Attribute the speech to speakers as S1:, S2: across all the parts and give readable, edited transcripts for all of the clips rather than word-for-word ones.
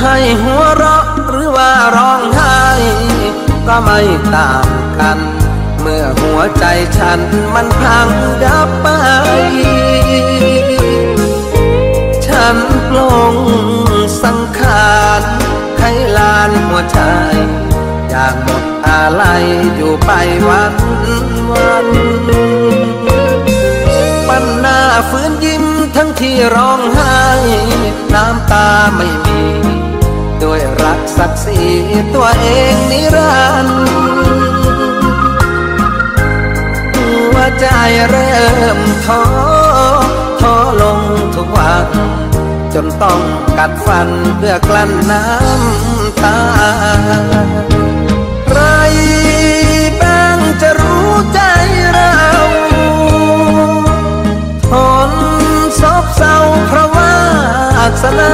S1: ให้หัวเราะหรือว่าร้องไห้ก็ไม่ต่างกันเมื่อหัวใจฉันมันพังดับไปฉันปลงสังขารไขลานหัวใจอย่างหมดอะไรอยู่ไปวันปัญหาฟื้นยิ้มทั้งที่ร้องไห้น้ำตาไม่มีด้วยรักศักดิ์ศรีตัวเองนิรันดร์หัวใจเริ่มท้อลงทุกวันจนต้องกัดฟันเพื่อกลั้นน้ำตาใครบ้างจะรู้ใจเราทนซบเศร้าเพราะวาสนา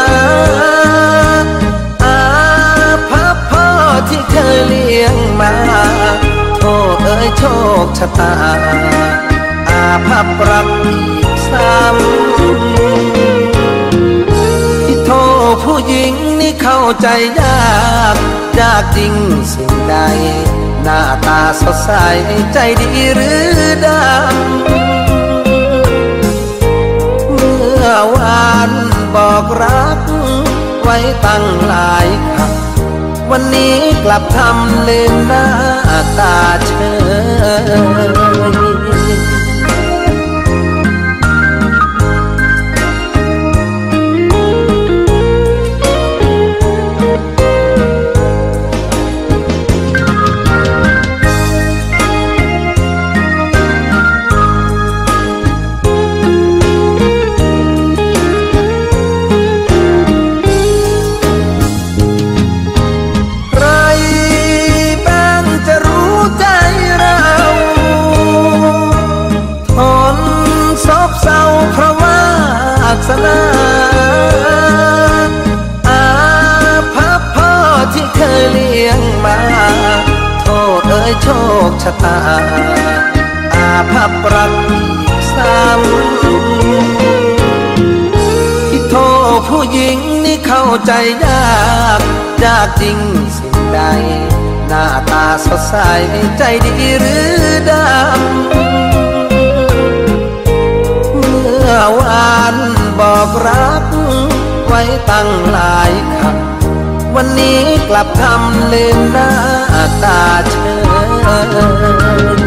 S1: อาภัพพ่อที่เคยเลี้ยงมาโทษเอ่ยโชคชะตาอาภัพรักอีกซ้ำที่โทษผู้หญิงนี่เข้าใจยากจริงสิ่งใดหน้าตาสดใสใจดีหรือดำเมื่อวานบอกรักไว้ตั้งหลายคำวันนี้กลับทำลืมหน้าตาเฉยสนาอาภัพพ่อที่เคยเลี้ยงมาโทษเอ่ยโชคชะตาอาภัพรักอีกซ้ำที่โทษผู้หญิงนี่เข้าใจยากจริงสิ่งใดหน้าตาสดใสใจดีหรือดำเมื่อวานบอกรักไว้ตั้งหลายคำวันนี้กลับทำลืมหน้าตาเฉย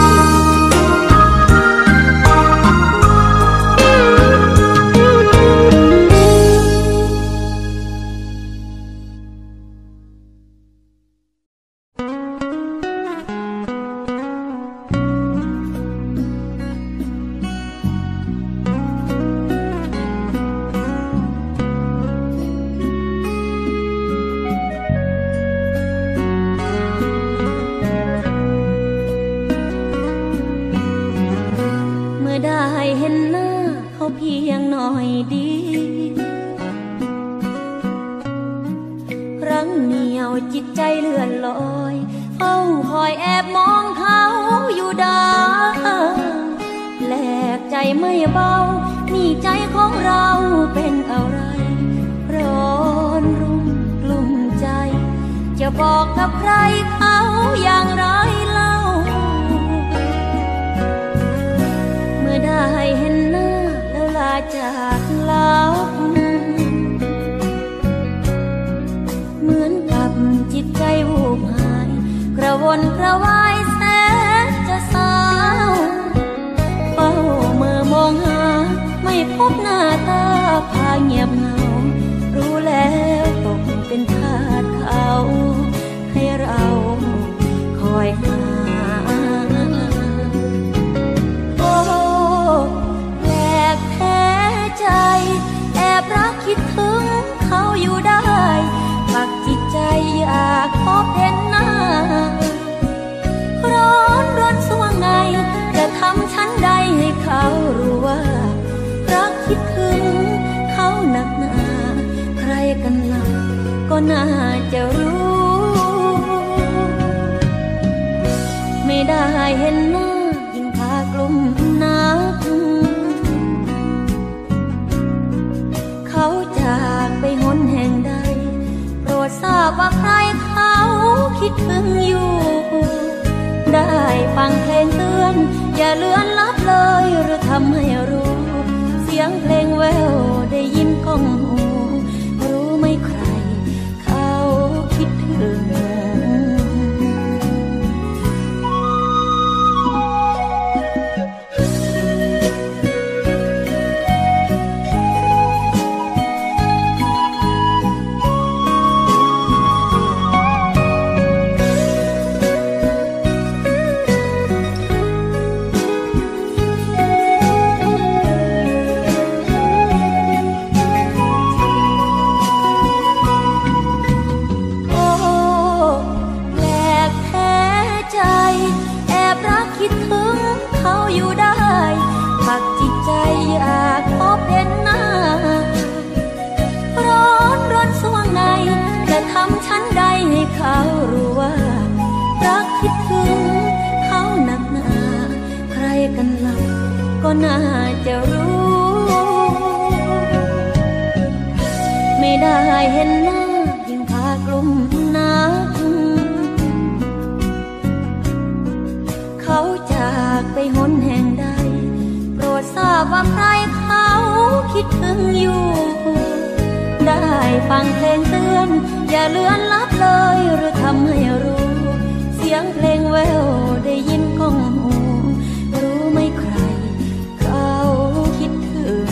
S1: จิตใจเลื่อนลอยเฝ้าคอยแอบมองเขาอยู่ดาแหลกใจไม่เบานี่ใจของเราเป็นอะไรร้อนรุ่มกลุ่มใจจะบอกกับใครเขาอย่างไรเล่าเมื่อได้เห็นหน้าแล้วลาจากลาจิตใจวูบหายกระวนกระวายแสนจะเศร้าเฝ้าเมื่อมองหาไม่พบหน้าตาพาเงียบเหงารู้แล้วตกเป็นทาสเขาให้เราคอยหาโอ้แปลกแท้ใจแอบรักคิดถึงเขาอยู่ได้ปักจิตใจอยากพบเห็นหน้าร้อนสัวไงจะทำฉันใดให้เขารู้ว่ารักคิดถึงเขาหนักหนาใครกันล่ะก็น่าจะรู้ไม่ได้เห็นหน้ายิ่งพากลุ่มนักเขาจากไปหนแห่งใดถึงอยู่ได้ฟังเพลงเตือนอย่าเลือนลับเลยหรือทำให้รู้เสียงเพลงแววได้ยินก้องหูรู้ไหมใครเขาคิดถึงฉันใดให้เขารู้ว่ารักคิดถึงเขาหนักหนาใครกันเล่าก็น่าจะรู้ไม่ได้เห็นหน้ายิ่งพากลุ่มนักเขาจากไปหนแห่งใดโปรดทราบว่าใครเขาคิดถึงอยู่ได้ฟังเพลงเตือนอย่าเลือนลับเลยหรือทำให้รู้เสียงเพลงแววได้ยินก้องหูรู้ไหมใครเขาคิดถึง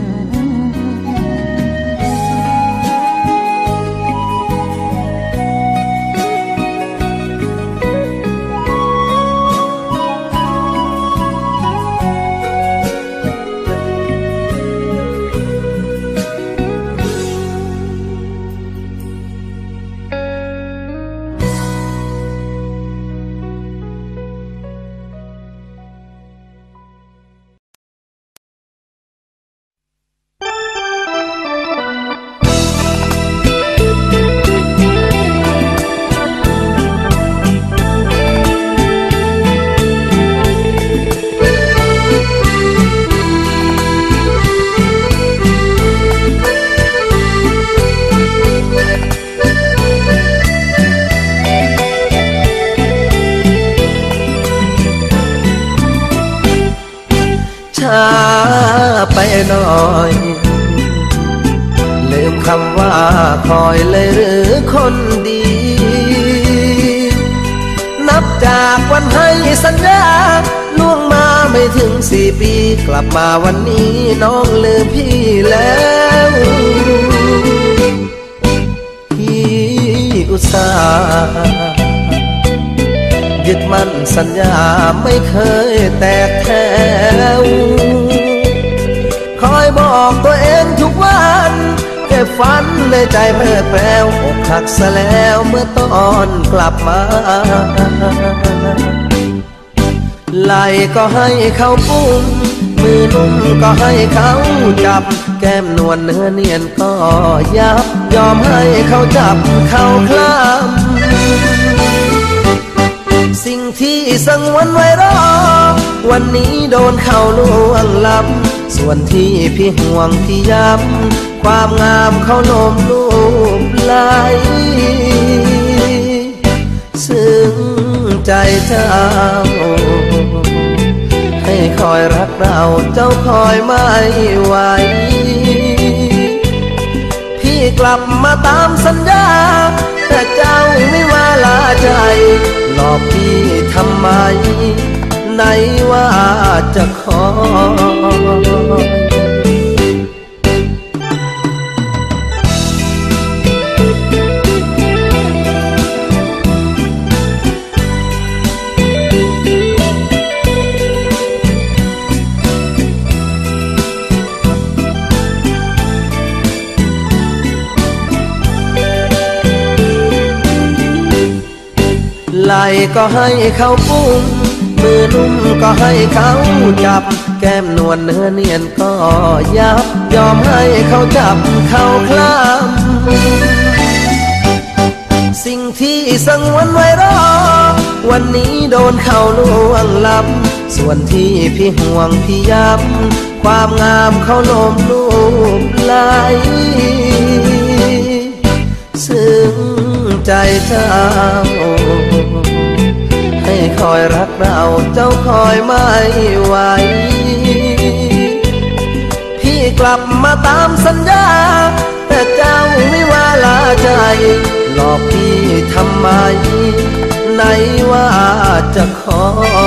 S2: ไปหน่อยลืมคำว่าคอยเลยหรือคนดีนับจากวันให้สัญญาล่วงมาไม่ถึง4 ปีกลับมาวันนี้น้องลืมพี่แล้วพี่อุตส่าห์ยึดมั่นสัญญาไม่เคยแตกแถวคอยบอกตัวเองทุกวันเก็บฝันในใจแผ่แปรวอกหักซะแล้วเมื่อตอนกลับมาไหลก็ให้เขาปุ้มมือนุ่มก็ให้เขาจับแก้มนวลเนื้อเนียนก็ยับยอมให้เขาจับเขาคลำสิ่งที่สังวนไว้รอวันนี้โดนเขาล่วงล้ำส่วนที่พี่ห่วงที่ย้ำความงามเขาโน้มรูปไหลซึ้งใจเจ้าให้คอยรักเราเจ้าคอยไม่ไหวพี่กลับมาตามสัญญาแต่เจ้าไม่มาลาใจหลอกพี่ทำไมไหนว่าจะคอยไหลก็ให้เขาปุ้มมือนุ่มก็ให้เขาจับแก้มนวลเนื้อเนียนก็ยับยอมให้เขาจับเขาคลำสิ่งที่สังวนไว้รอวันนี้โดนเขาล่วงล้ำส่วนที่พี่ห่วงพี่ย้ำความงามเขาโน้มรูปไหลซึ้งใจเจ้าให้คอยรักเราเจ้าคอยไม่ไหวพี่กลับมาตามสัญญาแต่เจ้าไม่ว่าลาใจหลอกพี่ทำไมไหนว่าจะขอ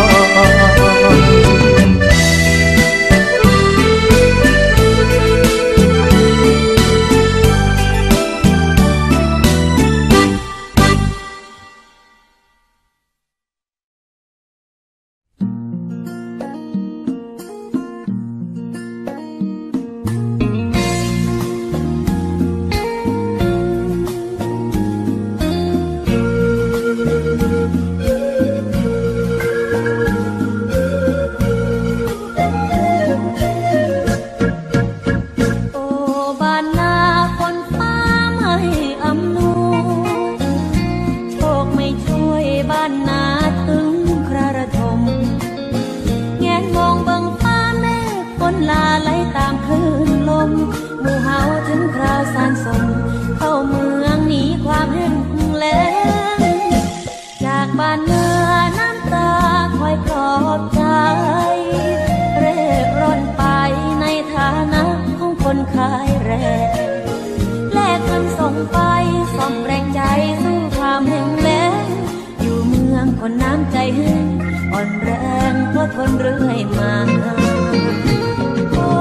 S1: คนน้ำใจแห้งอ่อนแรงก็ทนเรื่อยมาโอ้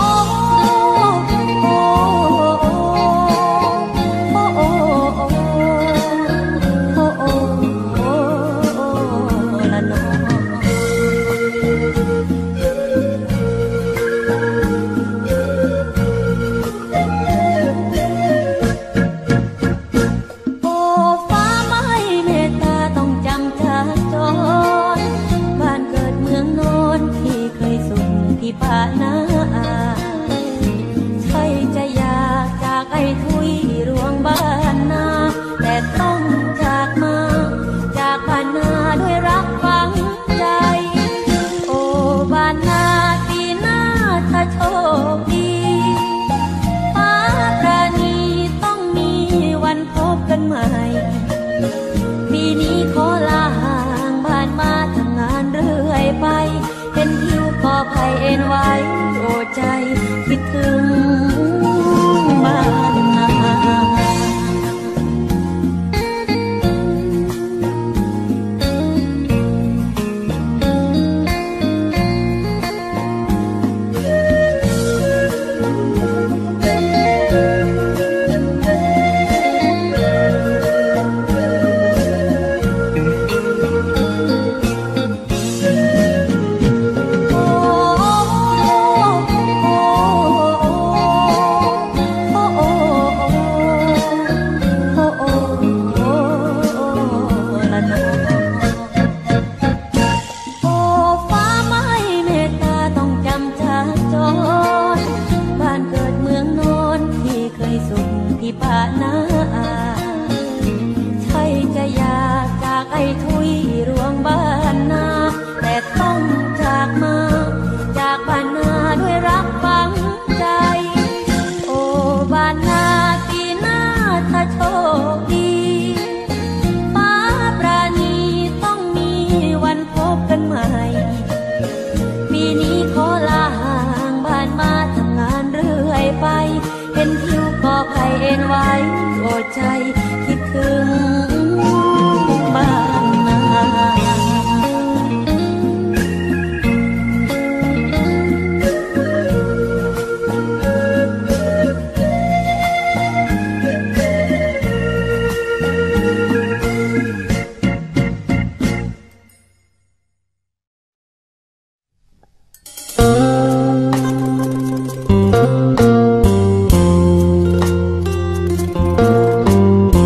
S1: โอ้โอ้โอ้โอ้โอ้โอ้ละน้องป่านาใช่จะอยากจากไอ้ทุยรวงบ้านนาแต่ต้องจากมาจากบ้านนาด้วยรักฝังใจโอ้บ้านนาปีหน้าถ้าโชคดีฟ้าปราณีต้องมีวันพบกันใหม่ปีนี้ขอลาห่างบ้านมาทำงานเรื่อยไปเห็นผิวก็ภัยเอ็นไว้โอ้ใจคิดถึงบ้านนาป่านาใช่จะอยากจากไอ้ทุยรวงบ้านนาแต่ต้องจากมาจากบ้านนาด้วยรักฝังใจโอ้บ้านนาปีหน้าถ้าโชคดีฟ้าปราณีต้องมีวันพบกันใหม่ปีนี้ขอลาห่างบ้านมาทำงานเรื่อยไปเห็นผิวก็ภัยเอ็นไว้โอ้ใจคิดถึงบ้านนา
S2: เ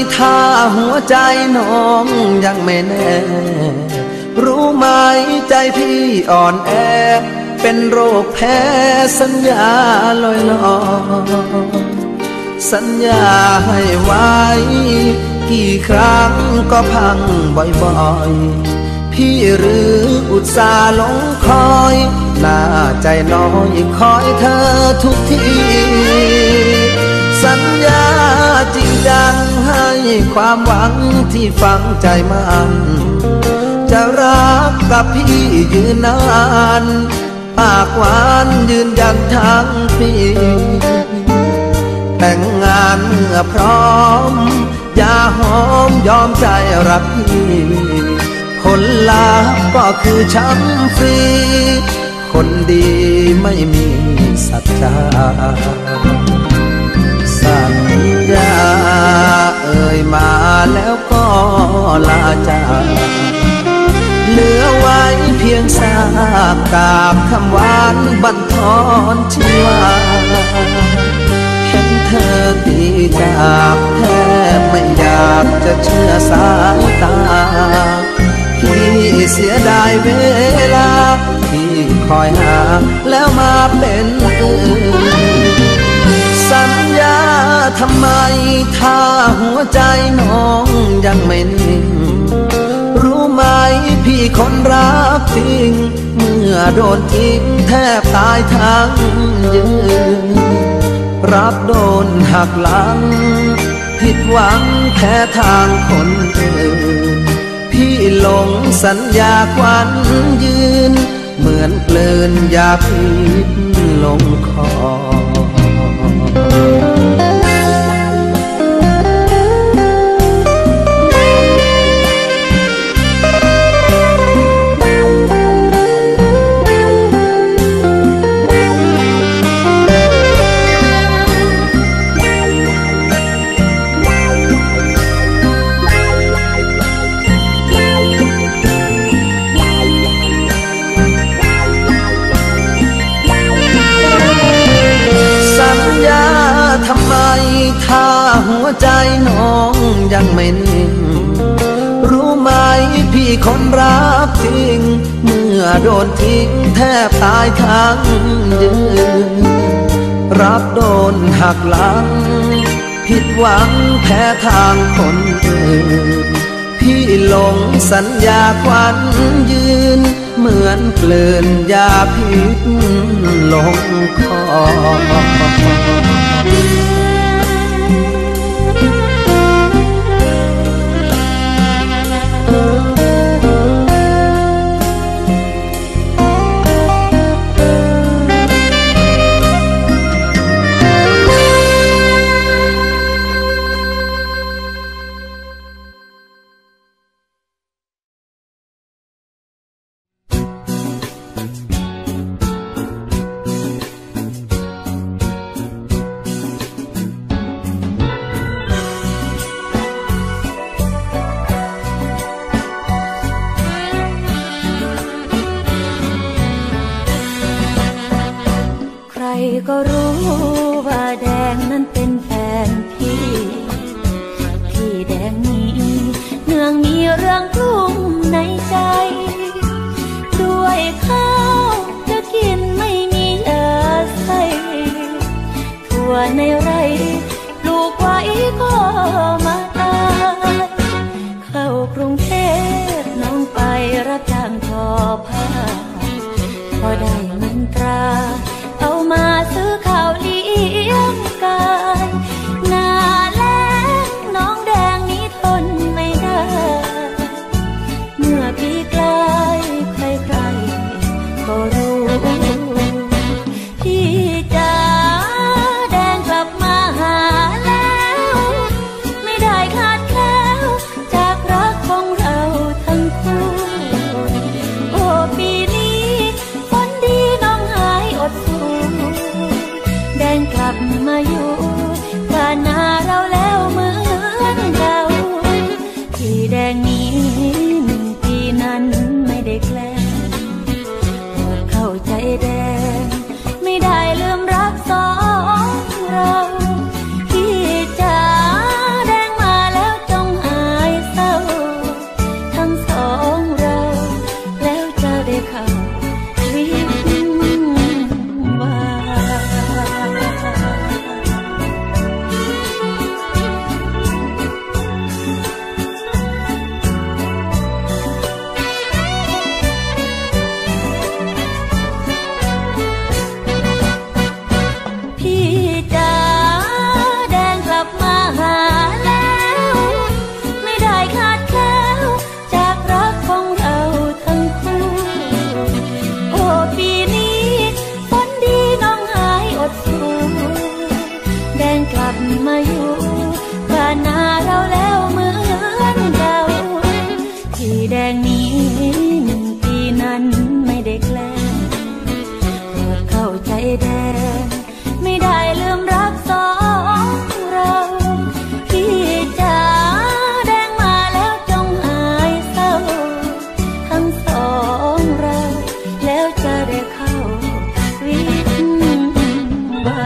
S2: ถ้าหัวใจน้องยังไม่แน่รู้ไหมใจพี่อ่อนแอเป็นโรคแพ้สัญญาลอยลอยสัญญาให้ไว้กี่ครั้งก็พังบ่อยๆพี่หรืออุตส่าห์หลงคอยหน้าใจน้อยคอยเธอทุกทีสัญญาจริงจังให้ความหวังที่ฝังใจมันจะรักกับพี่ยืนนานปากหวานยืนยันทั้งปีแต่งงานเมื่อพร้อมอย่าหอมยอมใจรักพี่ผลลัพธ์ก็คือช้ำฟรีคนดีไม่มีสัจจาสัญญาเอ่ยมาแล้วก็ลาจากเหลือไว้เพียงซากกาบคำหวานบั่นทอนชีวาเห็นเธอตีจากแทบไม่อยากจะเชื่อสายตาพี่เสียดายเวลาที่คอยหาแล้วมาเป็นอื่นสัญญาทำไมถ้าหัวใจน้องยังไม่นิ่งรู้ไหมพี่คนรักจริงเมื่อโดนทิ้งแทบตายทั้งยืนรับโดนหักหลังผิดหวังแพ้ทางคนอื่นพี่หลงสัญญาควันยืนเหมือนเกลื่อนยาพิษลงคอทำไมถ้าหัวใจน้องยังไม่นิ่งรู้ไหมพี่คนรักจริงเมื่อโดนทิ้งแทบตายทั้งยืนรับโดนหักหลังผิดหวังแพ้ทางคนอื่นพี่หลงสัญญาควันยืนเหมือนเกลื่อนยาพิษลงคอ
S1: ก็รู้ว่าแดงนั้นเป็นแฟนพี่แดงนี้เนื่องมีเรื่องกลุ้มในใจด้วยข้าวจะกินไม่มีอาศัยทั่วในไร่ปลูกไว้ก็มาตายเข้ากรุงเทพน้องไปรับจ้างทอผ้าพอได้เงินตราเอามาซื้อข้าวเลี้ยงกายหน้าแล้งน้องแดงนี้ทนไม่ได้เมื่อพี่ใกล้ใครๆก็รู้พี่จ๋าแดงกลับมาหาแล้วไม่ได้ขาดแคล้วจากรักของเราทั้งคู่โอ้ปีนี้คนดีน้องหายอดสูแดงกลับมาอยู่บ้านนาเราแล้วเหมือนเก่าที่แดงนี้1 ปีนั้นไม่ได้แกล้งโปรดเข้าใจแดงไม่ได้ลืมรักสองเราพี่จ๋าแดงมาแล้วบมาอยู่บ้านนาเราแล้วเหมือนเก่าที่แดงนี้1 ปีนั้นไม่ได้แกล้งโปรดเข้าใจแดงไม่ได้ลืมรัก2เราพี่จ๋าแดงมาแล้วจงหายเศร้าทั้ง2เราแล้วจะได้เข้าวิวา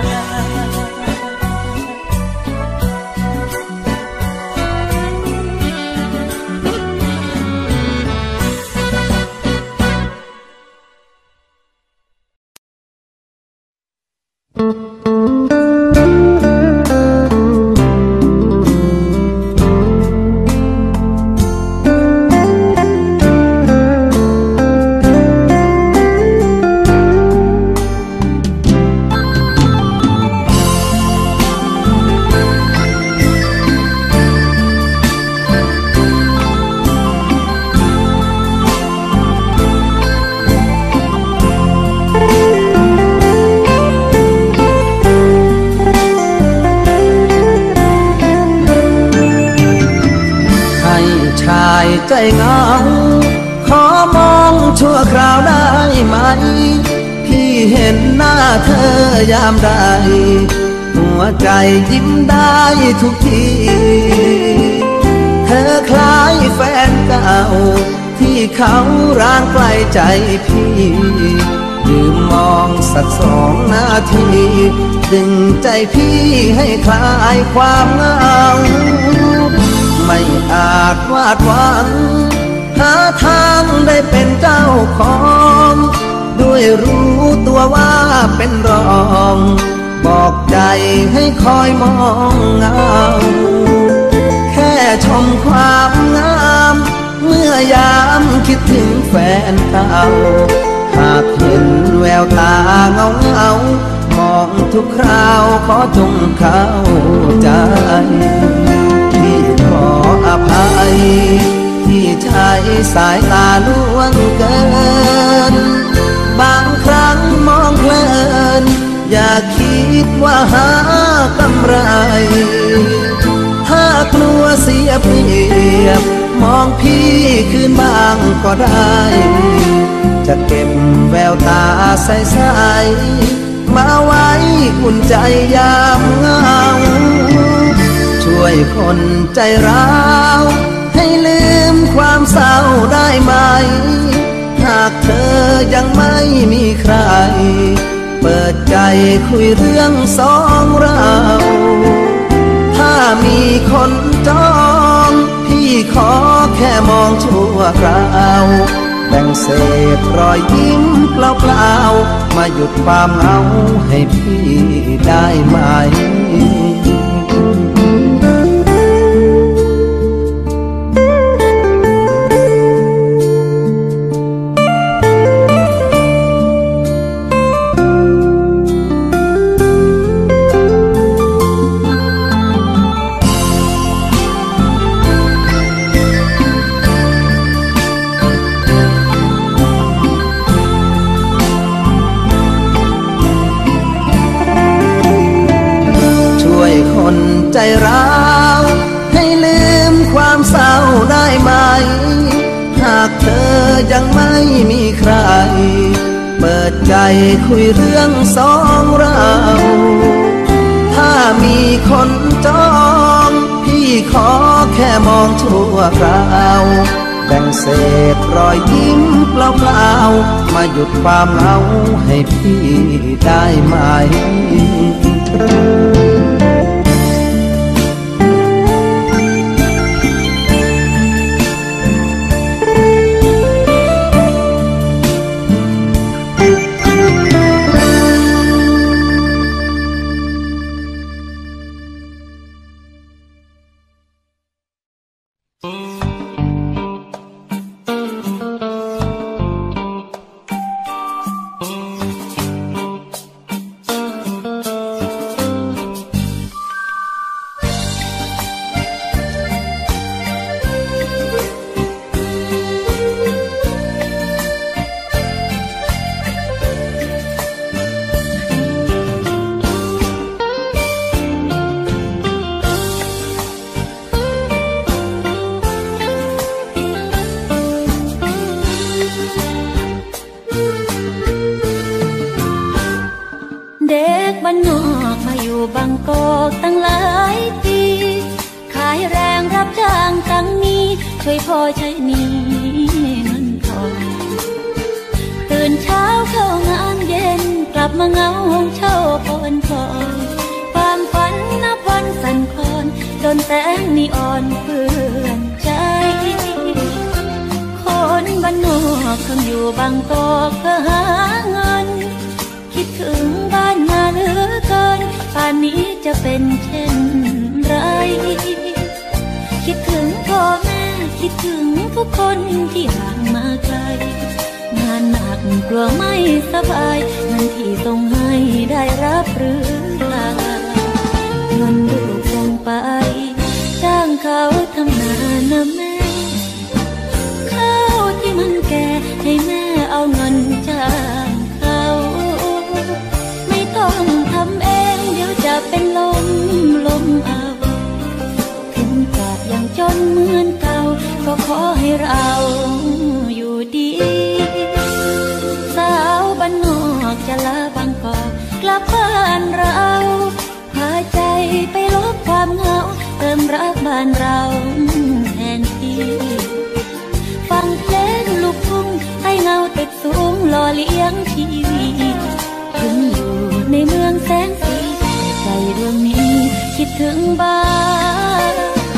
S2: ใจเหงาขอมองชั่วคราวได้ไหมพี่เห็นหน้าเธอยามใดหัวใจยิ้มได้ทุกทีเธอคล้ายแฟนเก่าที่เขาร่างใกล้ใจพี่ยืมมองสัก2 นาทีดึงใจพี่ให้คลายความเหงาไม่อาจวาดหวังหาทางได้เป็นเจ้าของด้วยรู้ตัวว่าเป็นรองบอกใจให้คอยมองเงาแค่ชมความงามเมื่อยามคิดถึงแฟนเก่าหากเห็นแววตาเงาเงามองทุกคราวขอจงเข้าใจขออภัยที่ใช้สายตาล่วงเกินบางครั้งมองเพลินอย่าคิดว่าหากำไรถ้ากลัวเสียเปรียบมองพี่คืนบ้างก็ได้จะเก็บแววตาใสๆมาไว้อุ่นใจยามเหงาช่วยคนใจร้าวให้ลืมความเศร้าได้ไหมหากเธอยังไม่มีใครเปิดใจคุยเรื่อง2เราถ้ามีคนจองพี่ขอแค่มองชั่วคราวแบ่งเศษรอยยิ้มเปล่าๆมาหยุดความเหงาให้พี่ได้ไหมใจร้าวให้ลืมความเศร้าได้ไหมหากเธอยังไม่มีใครเปิดใจคุยเรื่อง2เราถ้ามีคนจองพี่ขอแค่มองชั่วคราวแบ่งเศษรอยยิ้มเปล่าๆมาหยุดความเหงาให้พี่ได้ไหม
S3: ค
S1: มาอยู่บางกอกตั้งหลายปีขายแรงรับจ้างตั้งนี้ช่วยพ่อใช้หนี้เงินทองตื่นเช้าเข้างานเย็นกลับมาเงาห้องเช่าปอนพอความฝันนับวันสั่นคลอนโดนแสงนีออนเพื่อนใจคนบ้านนอกคงอยู่บางกอกเพื่อหาเงินคิดถึงบ้านนาเหลือเกินป่านนี้จะเป็นเช่นไรคิดถึงพ่อแม่คิดถึงทุกคนที่ห่างมาไกลงานหนักกลัวไม่สบายเงินที่ส่งให้ได้รับหรือเปล่าเงินลูกส่งไปจ้างเขาทำนานะแม่ข้าวที่มันแก่ให้แม่เอาเงินจ้างเขาไม่ต้องทำเองเดี๋ยวจะเป็นลมเอาถึงกาดยังจนเหมือนเก่าก็ขอให้เราอยู่ดีสาวบ้านนอกจะลาบางกอกกลับบ้านเราพาใจไปลบความเหงาเติมรักบ้านเราแทนที่ฟังเพลงลูกทุ่งให้เงาตึกสูงหล่อเลี้ยงชีวิตถึงอยู่ในเมืองแสนสีใจดวงนี้คิดถึงบ้าน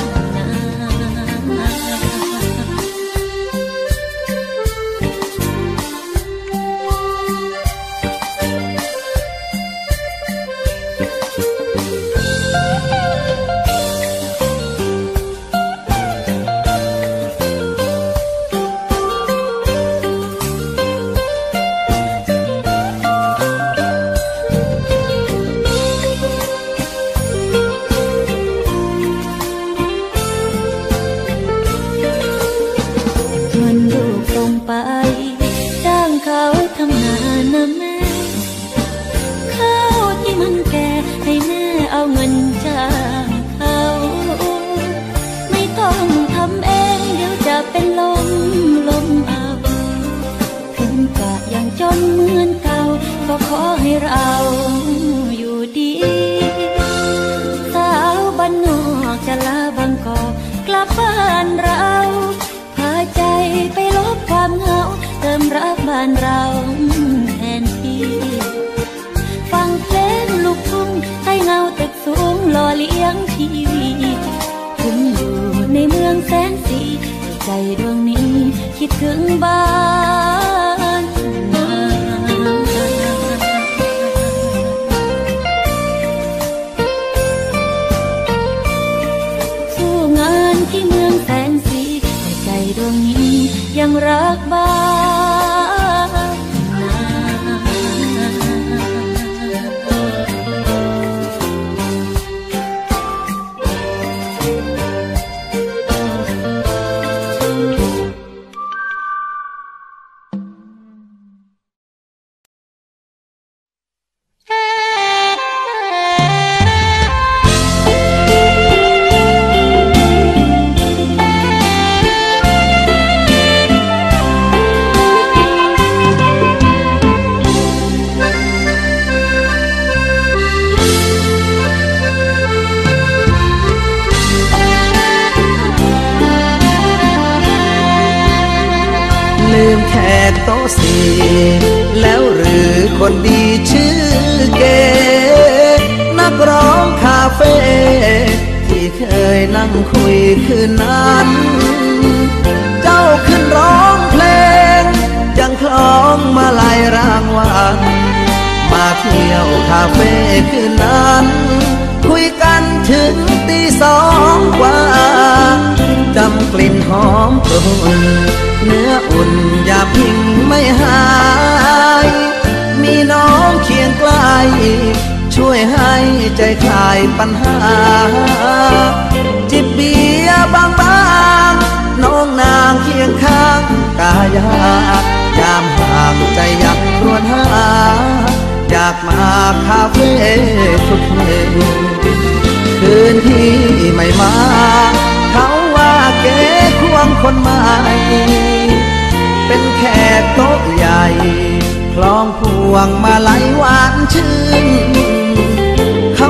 S1: จ้างเขาทำนานะแม่ข้าวที่มันแก่ให้แม่เอาเงินจ้างเขาไม่ต้องทำเองเดี๋ยวจะเป็นลมเอาถึงกะยังจนเหมือนเก่าก็ขอให้เราอยู่ดีสาวบ้านนอกจะลาบางกอกกลับบ้านเราพาใจไปลบความเหงาเติมรักบ้านเราแทนที่ฟังเพลงลูกทุ่งให้เงาตึกสูงหล่อเลี้ยงชีวิตถึงอยู่ในเมืองแสนสีใจดวงนี้คิดถึงบ้านสู้งานที่เมืองแสนสีใจดวงนี้ยังรักบ้าน
S2: แขกโต๊ะสี่แล้วหรือคนดีชื่อเก๋นักร้องคาเฟ่ที่เคยนั่งคุยคืนนั้นเจ้าขึ้นร้องเพลงยังคล้องมาลายรางวัลมาเที่ยวคาเฟ่คืนนั้นคุยกันถึงตี2 กว่าจำกลิ่นหอมกลุ่นเนื้ออุ่นอย่าพิงไม่หายมีน้องเคียงใกล้ช่วยให้ใจคลายปัญหาจิบเบียร์บางๆน้องนางเคียงข้างกายายามห่างใจอยากรวนหาอยากมาคาเฟ่ทุกคืนคืนที่ไม่มาเขาว่าเก๋ควงคนใหม่เป็นแขกโต๊ะใหญ่คล้องพวงมาลัยหวานชื่นค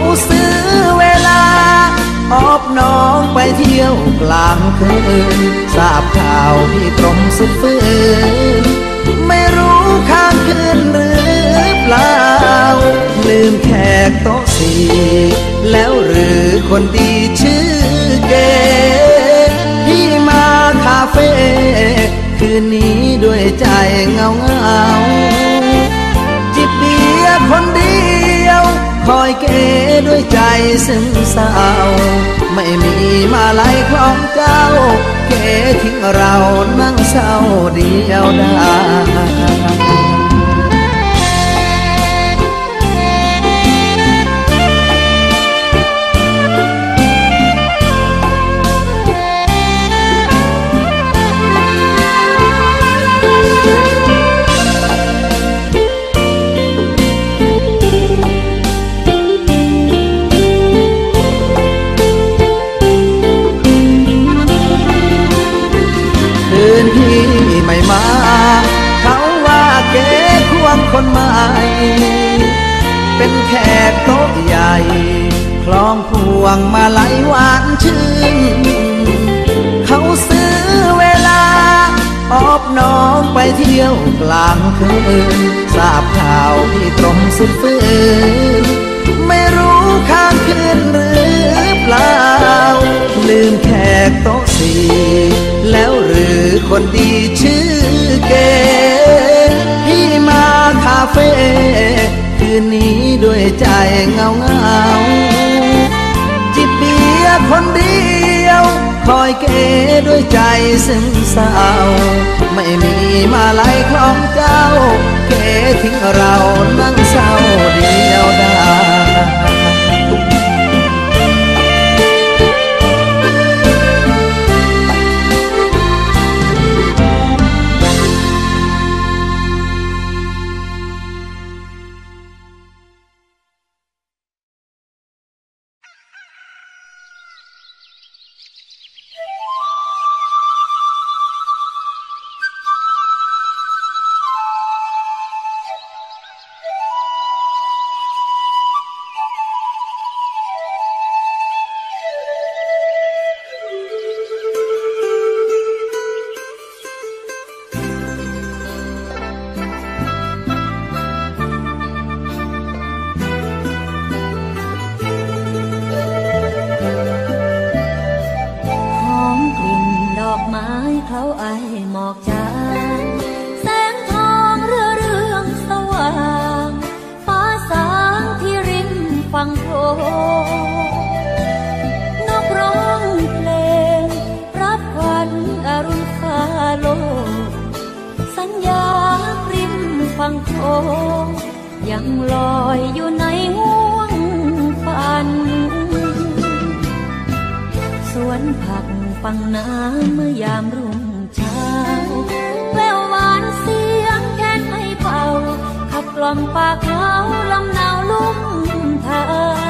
S2: เที่ยวกลางคืนทราบข่าวพี่ตรงสุดฟื้นไม่รู้ค้างคืนหรือเปล่าลืมแขกโต๊ะสี่แล้วหรือคนดีชื่อเก๋พี่มาคาเฟ่คืนนี้ด้วยใจเงาจิบเบียร์คนเดียวคอยเก๋ด้วยใจซึ้งเศร้าไม่มีมาลัยของเจ้าเก๋ทิ้งเรานั่งเศร้าเดียวดายไม่มาเขาว่าเก๋ควงคนใหม่เป็นแขกโต๊ะใหญ่คล้องพวงมาลัยหวานชื่นเขาซื้อเวลาอบน้องไปเที่ยวกลางคืนทราบข่าวพี่ตรงสุดฟื้นไม่รู้ค้างคืนหรือเปล่าลืมแขกโต๊ะสี่แล้วหรือคนดีชื่อเก๋พี่มาคาเฟ่คืนนี้ด้วยใจเงาจิบเบียร์คนเดียวคอยเก๋ด้วยใจซึ้งเศร้าไม่มีมาลัยของเจ้าเก๋ทิ้งเรานั่งเศร้าเดียวดาย
S1: ยังลอยอยู่ในห่วงฝันสวนผักปังน้ำเมื่อยามรุ่งเช้าแววหวานเสียงแคนไม้เป่าขับกล่อมปากเขาลำนาวลุ่มทา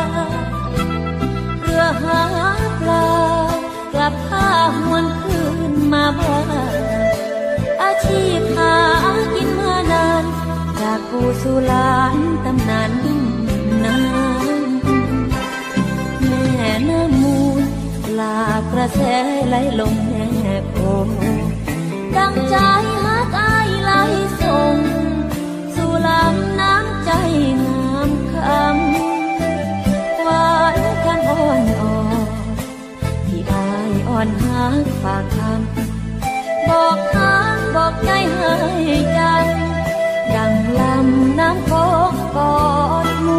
S1: เรือหาปลากลับพาหวนคืนมาบ้านอาชีพหากินเมื่อนานจากปู่สู่หลานตำนานลุ่มน้ำแม่น้ำมูลหลากกระแสไหลลงแนบโอดังใจฮักอายไหลส่งสู่ลำน้ำใจงามคำหวานกันอ่อนอ่อนที่อายอ่อนฮักฝากคำบอกทางบอกใจให้จำดังลำน้ำโขงกอดมู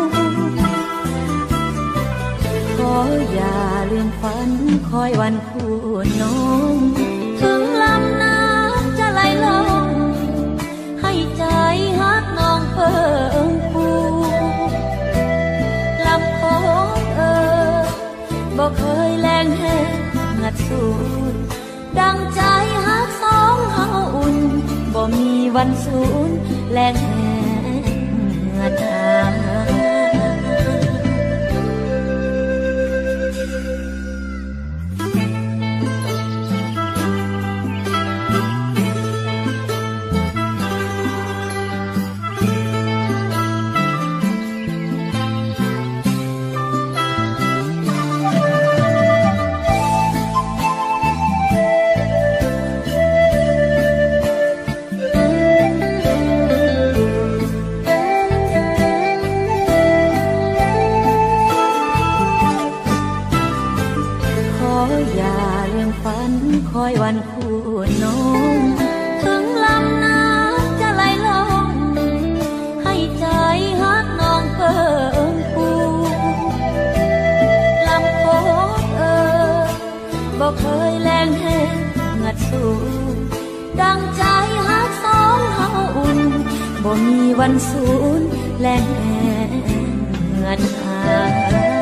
S1: ขออย่าลืมฝันคอยวันคู่น้องถึงลำน้ำจะไหลลงให้ใจฮักน้องเพิ่มพูลำโขงบอกเคยแรงแห้งงัดสูดดังใจฮักสองเฮาอุ่นบ่มีวันสูญแลกแห่เมื่อทางคอยวันคู่น้องถึงลำน้ำจะไหลลงให้ใจฮักน้องเปิงปูลำโพงบ่เคยแลงแห้งเหงือดสู้ดังใจฮักสองเฮาอุ่นบ่มีวันสูญแลงแห้งเหงือดหาย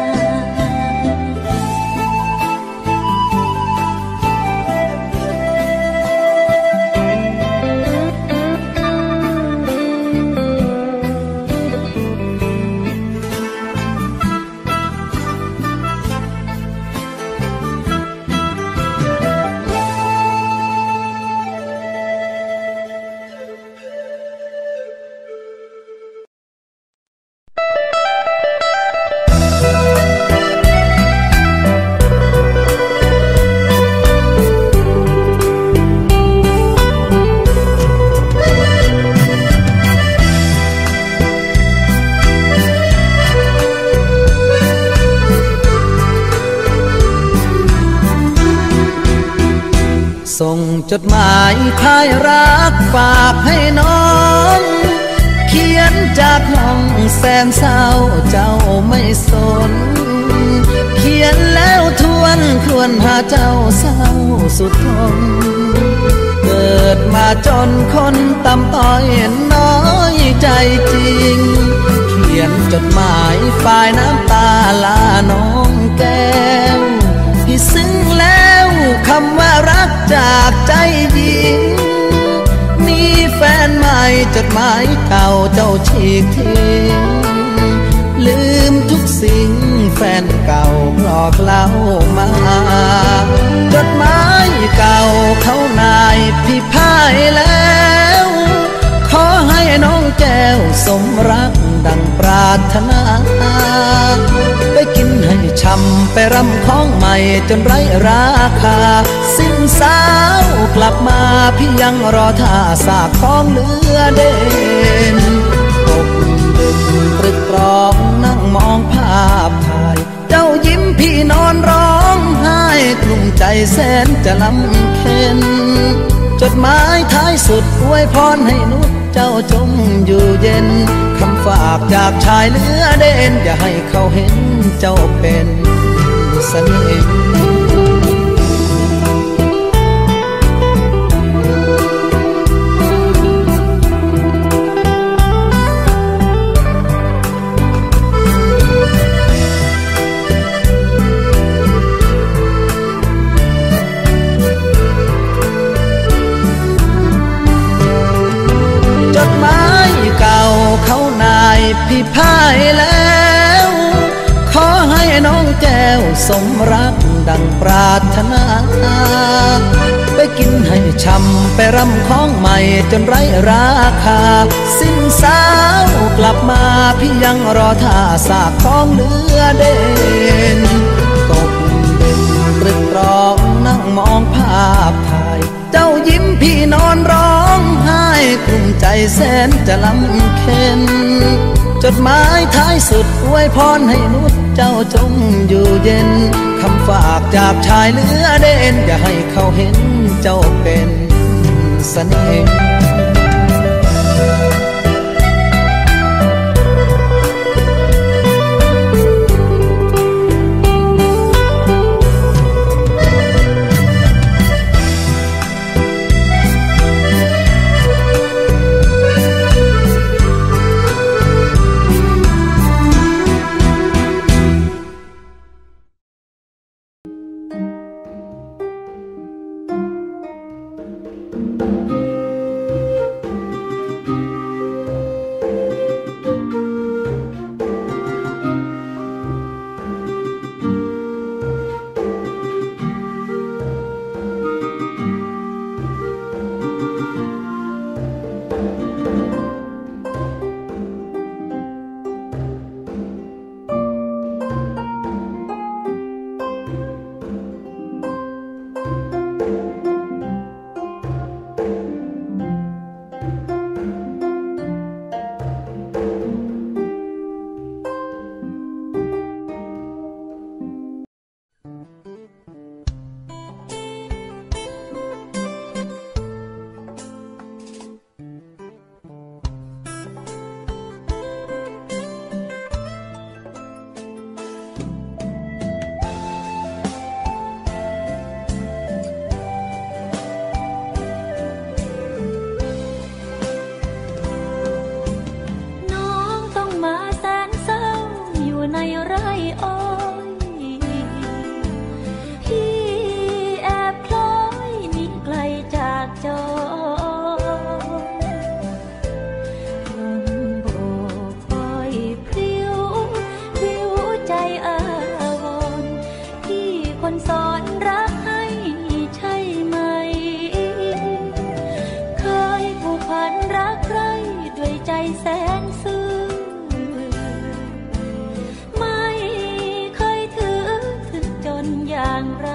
S2: ส่งจดหมายพายรักฝากให้น้องเขียนจากห้องแสนเศร้าเจ้าไม่สนเขียนแล้วทวนครวญหาเจ้าเศร้าสุดทนเกิดมาจนคนต่ำต้อยน้อยใจจริงเขียนจดหมายฝ่ายน้ำตาลาน้องแก้วพี่ซึ้งแล้วคำว่ารักจากใจหญิงมีแฟนใหม่จดหมายเก่าเจ้าฉีกทิ้งลืมทุกสิ่งแฟนเก่าหลอกเล่ามาจดหมายเก่าเขานายพี่พ่ายแล้วขอให้น้องแก้วสมรักดังปรารถนาไปกินให้ช่ำไปรำของใหม่จนไร้ราคาสิ้นสาวกลับมาพี่ยังรอท่าสากของเหลือเด่นตกดึกตรึกตรองนั่งมองภาพถ่ายเจ้ายิ้มพี่นอนร้องไห้กลุ้มใจแสนจะลำเค็นจดหมายท้ายสุดอวยพรให้นุชเจ้าจงอยู่เย็นคำฝากจากชายเหลือเด่นอย่าให้เขาเห็นเจ้าเป็นเสน่ห์จดหมายเก่าเขานายพี่พ่ายแล้วขอให้น้องแก้วสมรักดังปรารถนาไปกินให้ช่ำไปรำของใหม่จนไร้ราคาสิ้นสาวกลับมาพี่ยังรอท่าสากของเหลือเด่นตกดึกตรึกตรองนั่งมองภาพถ่ายเจ้ายิ้มพี่นอนร้องไห้กลุ้มใจแสนจะลำเค็นจดหมายท้ายสุดอวยพรให้นุชเจ้าจงอยู่เย็นคำฝากจากชายเหลือเด่นอย่าให้เขาเห็นเจ้าเป็นเสน่ห์
S1: ไร่อ้อยพี่แอบคล้อยหนีไกลจากจอลมโบกคอยพริ้ววิวใจอาวรณ์พี่คนสอนรักให้ใช่ไหมเคยผูกพันรักใครด้วยใจแสนซื่อไม่เคยถือถึงจนอย่างไร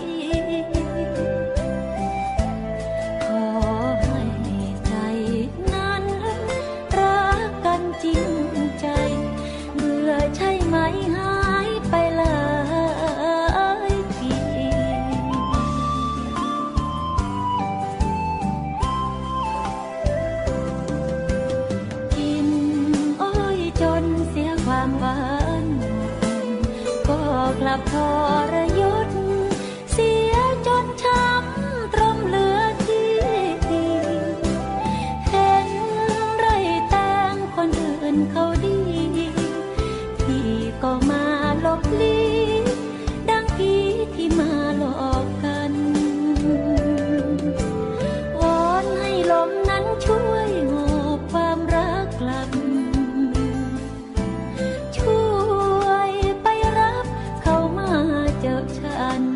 S1: ขอให้ใจนั้นรักกันจริงใจเบื่อใช่ไหมหายไปหลายปีกินอ้อยจนเสียความหวานก็กลับทรยศเสียจนช้ำตรมเหลือที่เห็นไรแต่งคนอื่นเขาดีพี่ก็มาลบลีดังผีที่มาหลอกกันวอนให้ลมนั้นช่วยหอบความรักกลับช่วยไปรับเขามาเจอฉัน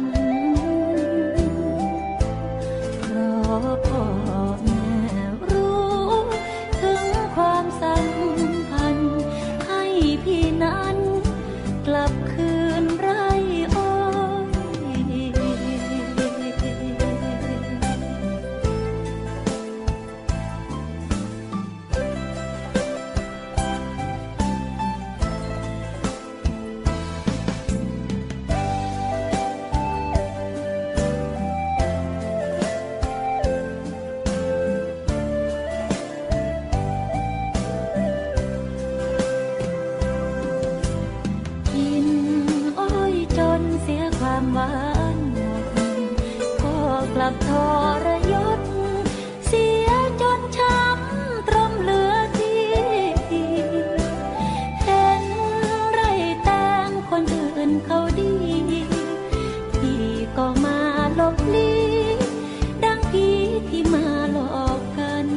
S1: เพราะพ่อแม่รู้ถึงความสัมพันธ์ให้พี่นั้นกลับคืนไร่อ้อยกินอ้อยจนเสียความหวานหมดก็กลับทรยศเสียจนช้ำตรมเหลือที่เห็นไรแต่งคนอื่นเขาดีพี่ก็มาลบลีดังผีที่มาหลอกกัน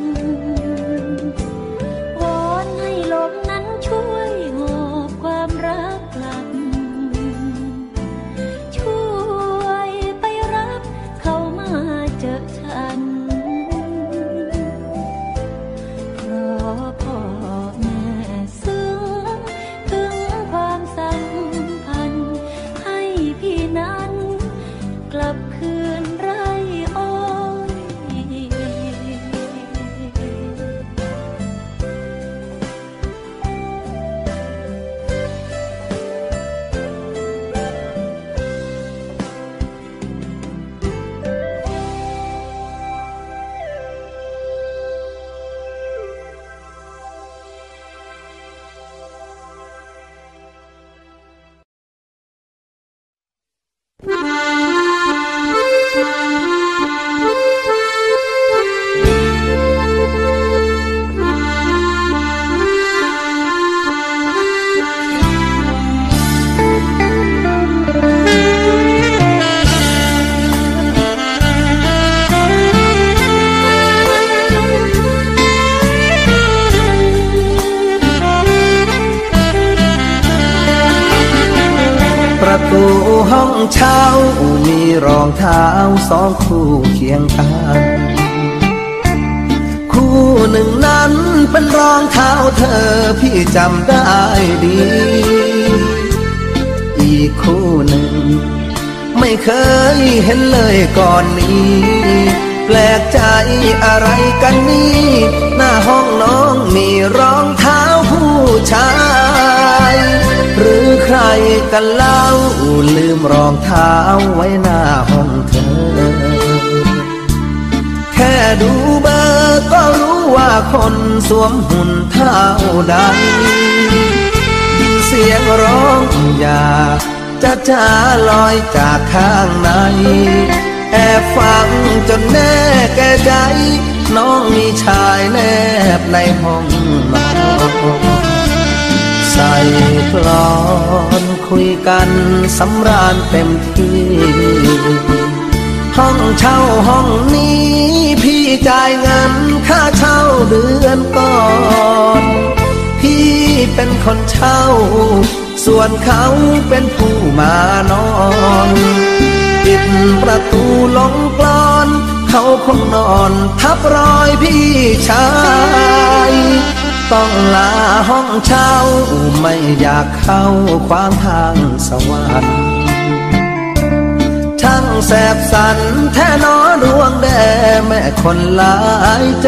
S1: วอนให้ลมนั้นช่วยหอบความรักกลับช่วยไปรับเขามาเจอฉันเพราะพ่อแม่ซึ้งถึงความสัมพันธ์ให้พี่นั้นกลับคืนไร่อ้อย
S2: ประตูห้องเช่ามีรองเท้าสองคู่เคียงกันคู่หนึ่งนั้นเป็นรองเท้าเธอพี่จำได้ดีอีกคู่หนึ่งไม่เคยเห็นเลยก่อนนี้แปลกใจอะไรกันนี่หน้าห้องน้องมีรองเท้าผู้ชายหรือใครกันเล่าลืมรองเท้าไว้หน้าห้องเธอแค่ดูเบอร์ก็รู้ว่าคนสวมหุ่นเท่าใดยินเสียงร้องอย่าจะลอยจากข้างในแอบฟังจนแน่แก่ใจน้องมีชายแนบในห้องนอนใส่กลอนคุยกันสำราญเต็มที่ห้องเช่าห้องนี้พี่จ่ายเงินค่าเช่าเดือนก่อนพี่เป็นคนเช่าส่วนเขาเป็นผู้มานอนปิดประตูลงกลอนเขาคงนอนทับรอยพี่ชายต้องลาห้องเช่าไม่อยากเข้าขวางทางสวรรค์ช่างแสบสันแท้น้อดวงแด่แม่คนหลายใจ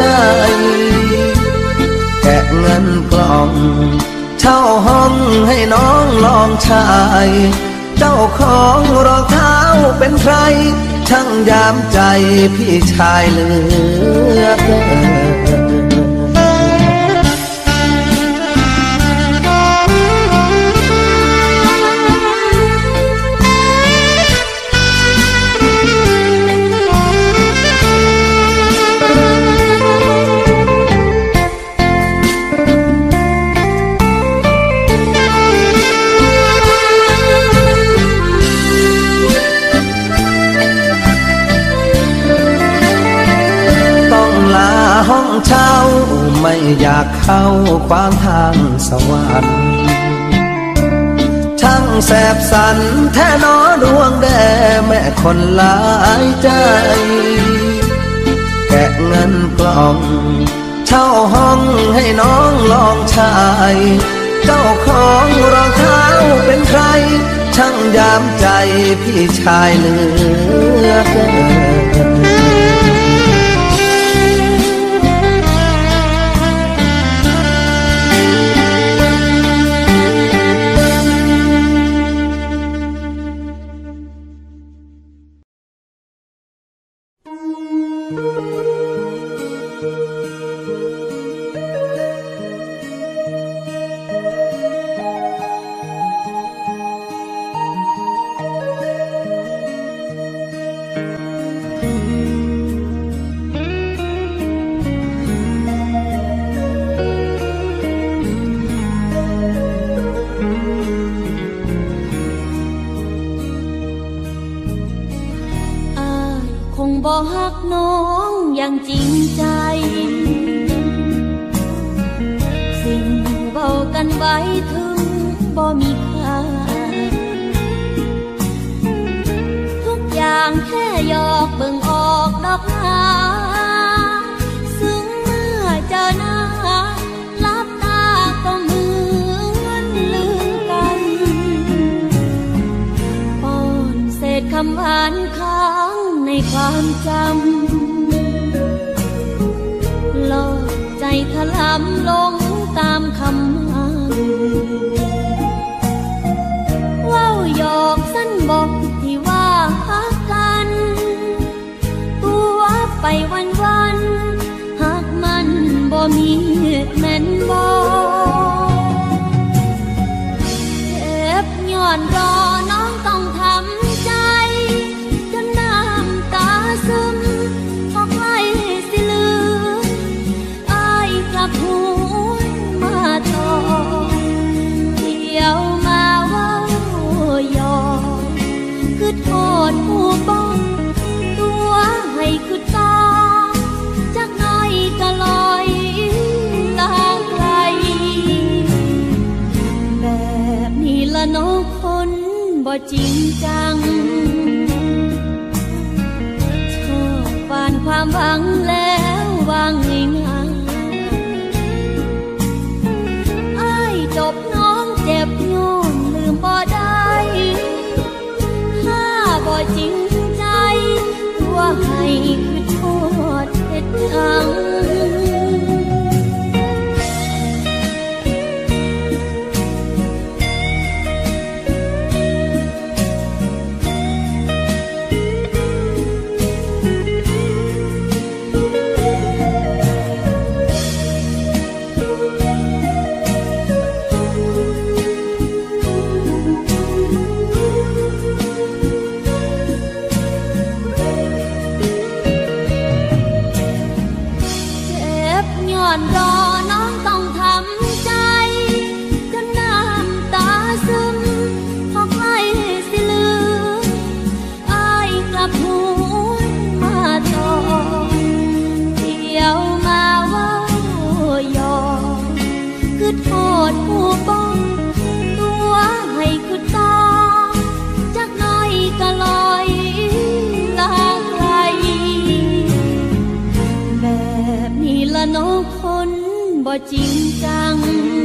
S2: แกะเงินกล่องเช่าห้องให้น้องลองชายเจ้าของรองเท้าเป็นใครช่างยามใจพี่ชายเหลือเกินห้องเช่าไม่อยากเข้าขวางทางสวรรค์ช่างแสบสันแท้น้อดวงแด่แม่คนหลายใจแกะเงินกล่องเช่าห้องให้น้องลองชายเจ้าของรองเท้าเป็นใครช่างยามใจพี่ชายเหลือเกิน
S1: บ่ฮักน้องอย่างจริงใจสิ่งเบากันไว้ถึงบ่มีค่าทุกอย่างแค่หยอกเบิ่งออกดอกหนาซึ่งเมื่อเจอหน้าลับตาก็เหมือนลืมกันป้อนเศษคำหวานค้างในความจำหลอกใจถลำลงตามคำมันว่าวหยอกสั้นบอกที่ว่าฮักกันตัวไปวันหักมันบ่มีแม่นบ่เจ็บย้อนรอน้องต้องทำใจซึมพอใกล้สิลืมอ้ายกลับหวนมาทอเที่ยวมาเว้าหยอกคือโทษผู้บ้องตัวให้คือต่อจักน้อยก็ลอยตาไกลแบบนี้ละน้องคนบ่จริงจังความหวังแล้ววางง่ายๆอ้ายจบน้องเจ็บย้อนลืมบ่ได้ถ้าบ่จริงใจตัวให้คือโทษเฮ็ดจังจริงจัง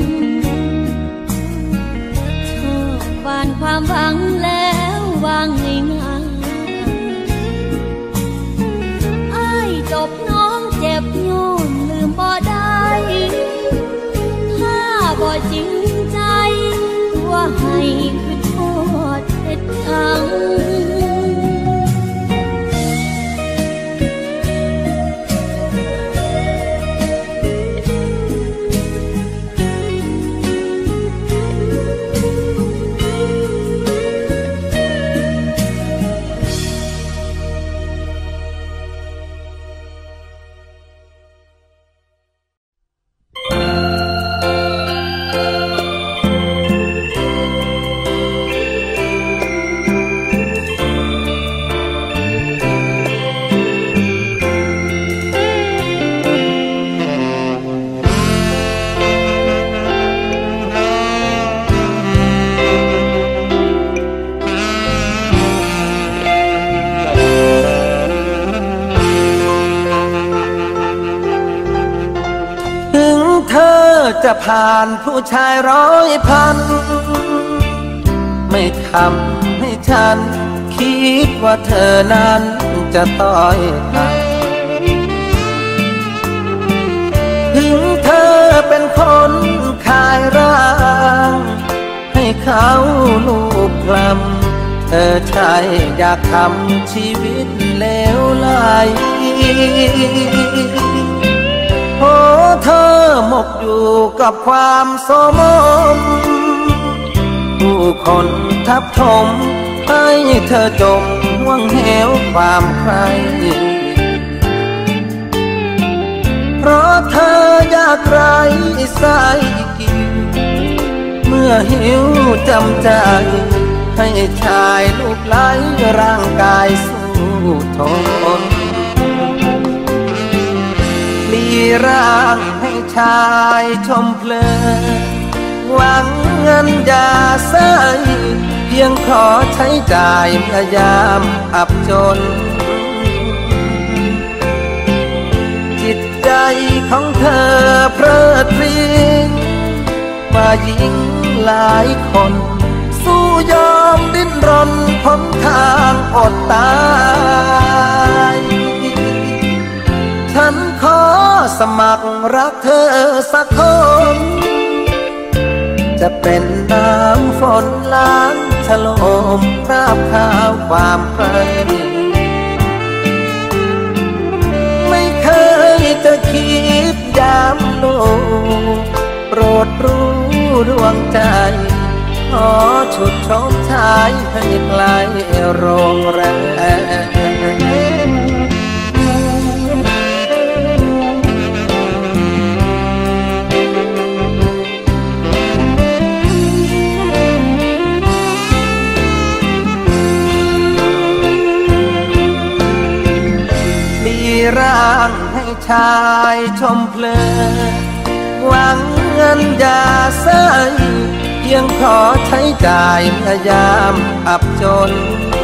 S1: ชอบหวานความหวังแล้ววางง่ายๆอ้ายจบน้องเจ็บโยนลืมบ่ได้ถ้าบ่จริงใจตัวให้คือโทษเฮ็ดจัง
S2: จะผ่านผู้ชาย100,000ไม่ทำให้ฉันคิดว่าเธอนั้นจะต้อยต่ำถึงเธอเป็นคนขายร่างให้เขาลูบคลำเธอใช่อยากทำชีวิตเลวไหลโอ้เธอหมกอยู่กับความโสมมผู้คนทับถมให้เธอจมห่วงเหวความใครเพราะเธออยากไร้สายกินเมื่อหิวจำใจให้ชายลูกไหลร่างกายสู้ทนลีร่างให้ชายชมเพลินหวังเงินยาใสเพียงขอใช้จ่ายเมื่อยามอับจนจิตใจของเธอเพลิดเพลินว่าหญิงหลายคนสู้ยอมดิ้นรนพ้นทางอดตายฉันขอสมัครรักเธอสักคนจะเป็นน้ำฝนล้างฉโลมคราบขาวความใครไม่เคยจะคิดยามโลกโปรดรู้ดวงใจขอฉุดชมชายให้ไกลโรงแรมร่างให้ชายชมเพลินหวังเงินยาใสเพียงขอใช้จ่ายเมื่อยามอับจน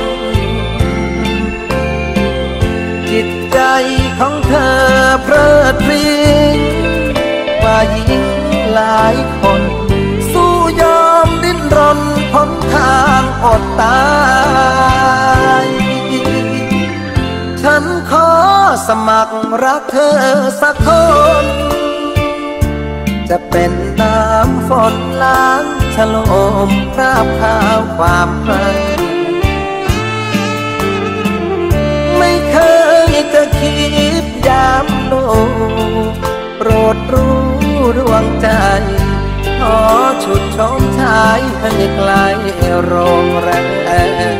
S2: จิตใจของเธอเพลิดเพลินว่าหญิงหลายคนสู้ยอมดิ้นรนพ้นทางอดตายฉันขอสมัครรักเธอสักคนจะเป็นน้ำฝนล้างฉโลมคราบขาวความใครไม่เคยจะคิดยามโลกโปรดรู้ดวงใจขอฉุดชมชายให้ไกลโรงแรม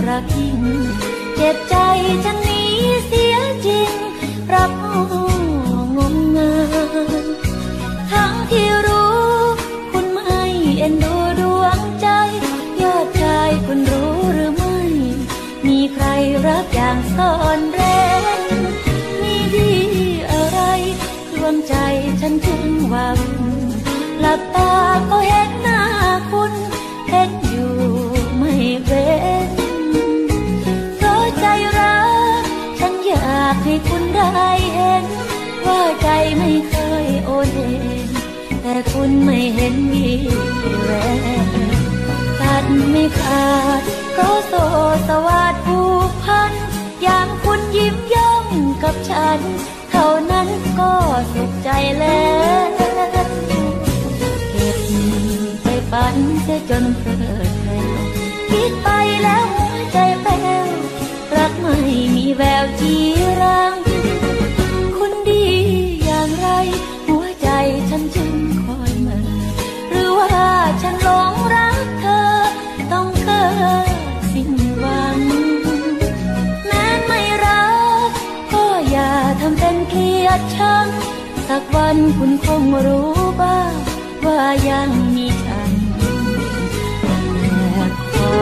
S1: รักยิ่งเจ็บใจฉันนี้เสียจริงรับงมงายทั้งที่รู้คุณไม่เอ็นดูดวงใจยอดชายคุณรู้หรือไม่มีใครรักอย่างซ่อนเร้นมีดีอะไรดวงใจฉันถึงว่าหลับตาก็เห็นหน้าคุณเห็นอยู่ไม่เว้นเพราะใจรักฉันอยากให้คุณได้เห็นว่าใจไม่เคยโอนเองแต่คุณไม่เห็นมีแววตัดไม่ขาดเพราะโซ่สวัสดิ์ผูกพันอย่างคุณยิ้มย่องกับฉันเท่านั้นก็สุขใจแล้วเก็บไปฝันเสียจนเพลิดเพลินคิดไปแล้วหัวใจแป้วรักไม่มีแววจีรังคุณดีอย่างไรหัวใจฉันจึงคอยเมื่อหรือว่าฉันหลงรักเธอต้องเกิดสิ้นหวังแม้ไม่รักก็อย่าทำเป็นเกลียดชังสักวันคุณคงรู้บ้างว่ายังมีฉันและขอ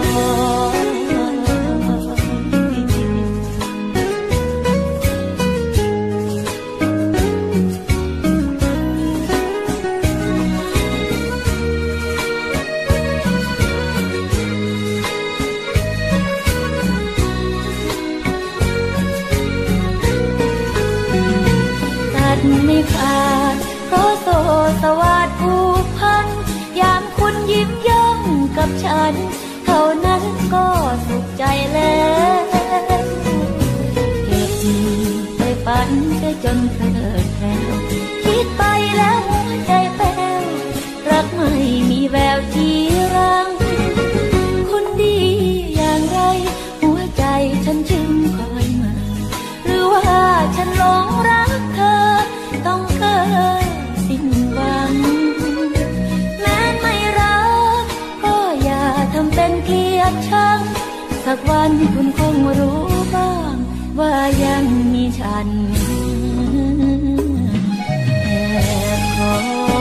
S1: ไม่ขาดเพราะโซ่สวัสดิ์ผูกพันยามคุณยิ้มย่องกับฉันเท่านั้นก็สุขใจแล้วเก็บไปฝันได้จนเพลิดเพลินคิดไปแล้วหัวใจแป้วรักไม่มีแววจีรังคุณดีอย่างไรหัวใจฉันจึงคอยมาหรือว่าฉันหลงรักเธอต้องเกิดสิ้นหวังแม้ไม่รักก็อย่าทำเป็นเกลียดชังสักวันคุณคงรู้บ้างว่ายังมีฉันแอบขอ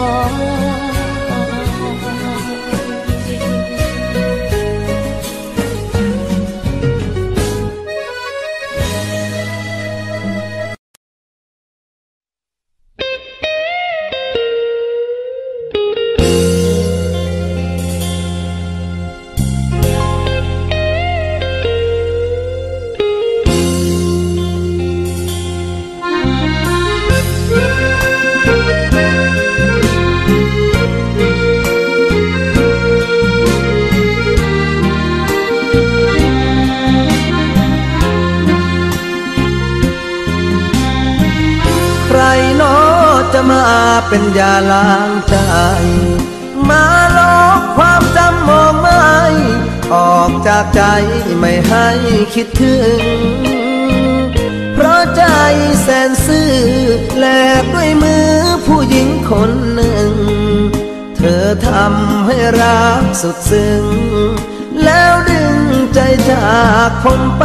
S2: มาเป็นยาล้างใจมาลบความจำมองไม่ออกจากใจไม่ให้คิดถึงเพราะใจแสนซื่อแลกด้วยมือผู้หญิงคนหนึ่งเธอทำให้รักสุดซึ้งแล้วดึงใจจากผมไป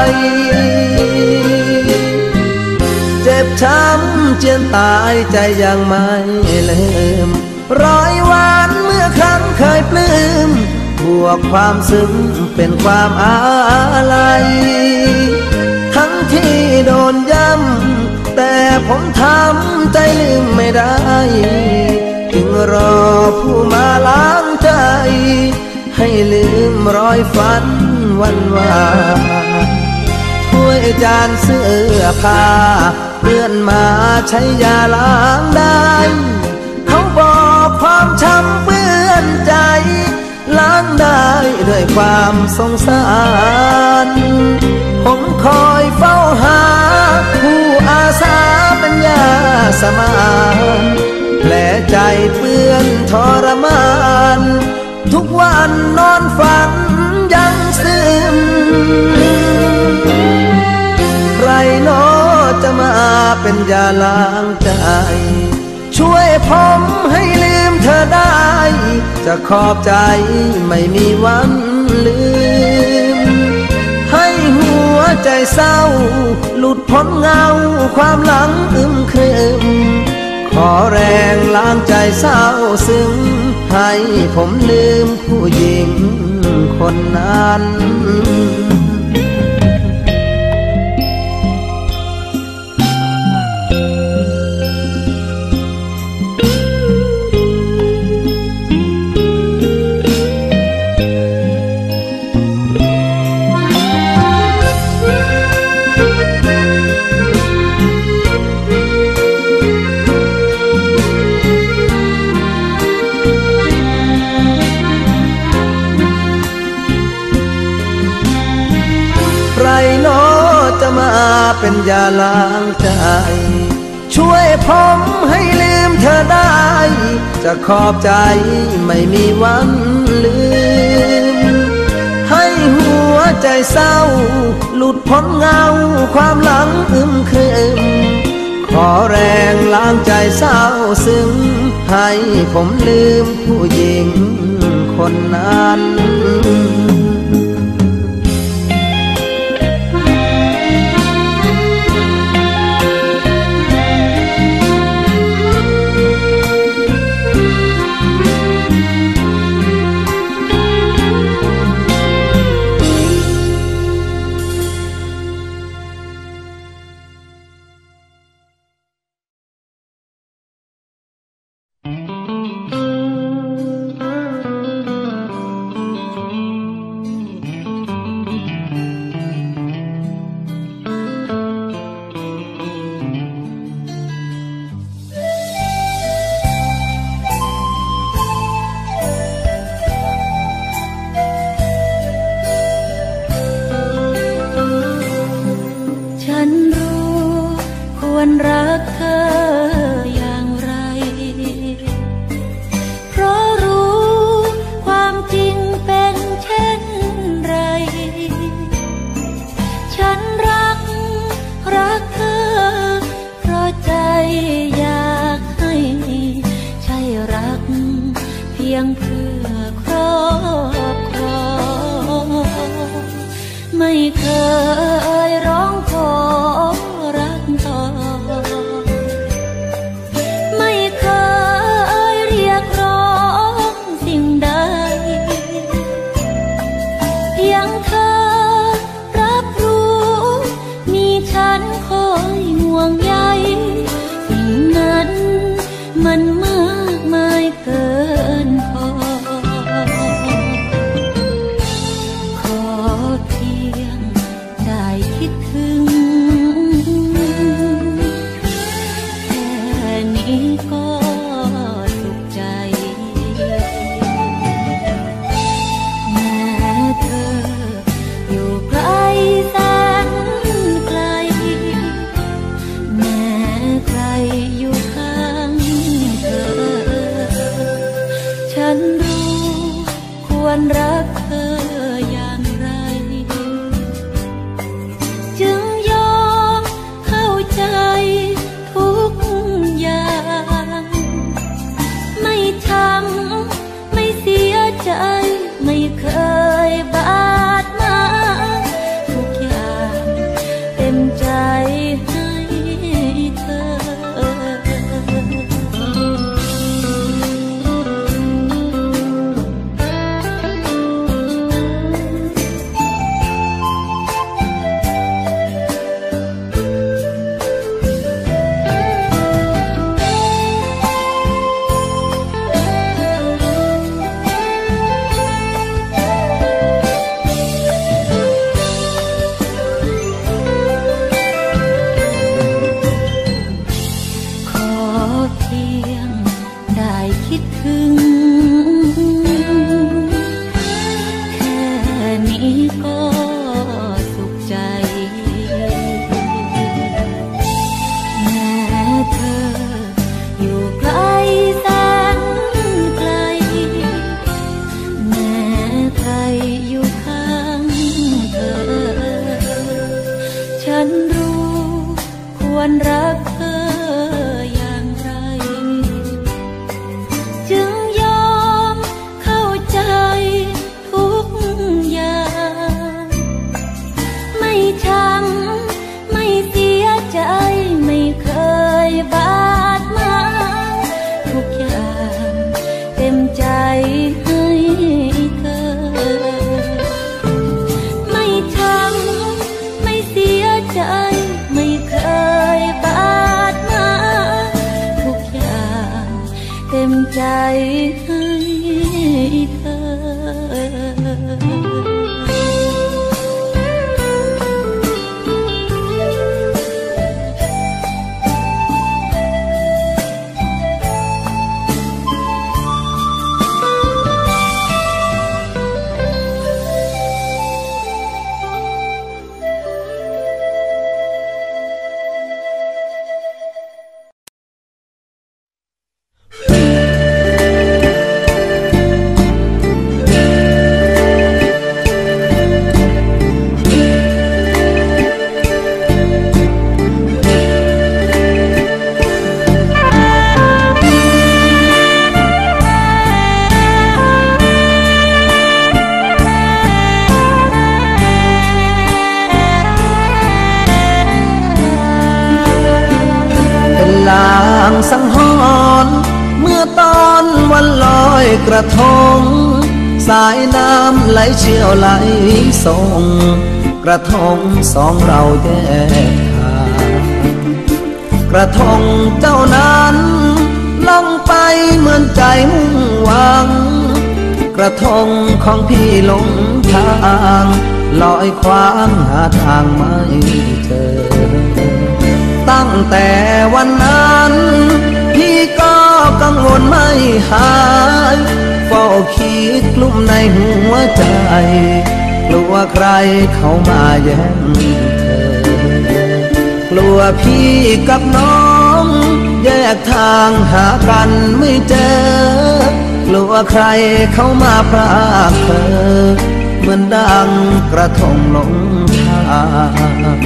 S2: เจ็บช้ำเจียนตายใจยังไม่ลืมรอยหวานเมื่อครั้งเคยปลื้มบวกความซึ้งเป็นความอาลัยทั้งที่โดนย้ำแต่ผมทำใจลืมไม่ได้จึงรอผู้มาล้างใจให้ลืมรอยฝันวันวานถ้วยจานเสื้อผ้าเพื่อนมาใช้ยาล้างได้เขาบอกความช้ำเปื้อนใจล้างได้ด้วยความสงสารผมคอยเฝ้าหาผู้อาสาเป็นยาสมานแผลใจเปื้อนทรมานทุกวันนอนฝันยังซึมใครหนอจะมาเป็นยาล้างใจช่วยผมให้ลืมเธอได้จะขอบใจไม่มีวันลืมวใจเศร้าหลุดพ้นเงาความหลังอึมครึมขอแรงล้างใจเศร้าซึ้งให้ผมลืมผู้หญิงคนนั้นมาเป็นยาล้างใจช่วยผมให้ลืมเธอได้จะขอบใจไม่มีวันลืมให้หัวใจเศร้าหลุดพ้นเงาความหลังอึมครึมขอแรงล้างใจเศร้าซึ้งให้ผมลืมผู้หญิงคนนั้น
S1: รักเธออย่างไรเพราะรู้ความจริงเป็นเช่นไรฉันรักเธอเพราะใจอยากให้ใช่รักเพียงเพื่อครอบครองไม่เคยร้องขอรักต่อไม่เคยเรียกร้องสิ่งใดเพียงเธอรับรู้มีฉันคอยห่วงใยสิ่งนั้นมันมากมายเกินพอขอเพียงได้คิดถึงก็สุขใจแม้เธออยู่ไกลแสนไกลแม้ใครอยู่ข้างเธอฉันรู้ควรรักเธออย่างไรจึงยอมเข้าใจทุกอย่างไม่ช้ำไม่เสียใจไม่เคยบาดหมางทุกอย่างเต็มใจให้เธอควรรักเธออย่างไรจึงต็มใจให้เธอ
S2: สังหรณ์เมื่อตอนวันลอยกระทงสายน้ำไหลเชี่ยวไหลส่งกระทงสองเราแยกทางกระทงเจ้านั้นล่องไปเหมือนใจมุ่งหวังกระทงของพี่หลงทางลอยคว้างหาทางไม่เจอตั้งแต่วันนั้นพี่ก็กังวลไม่หายเฝ้าคิดกลุ้มในหัวใจกลัวใครเข้ามาแย่งเธอกลัวพี่กับน้องแยกทางหากันไม่เจอกลัวใครเข้ามาพรากเธอเหมือนดังกระทงหลงทาง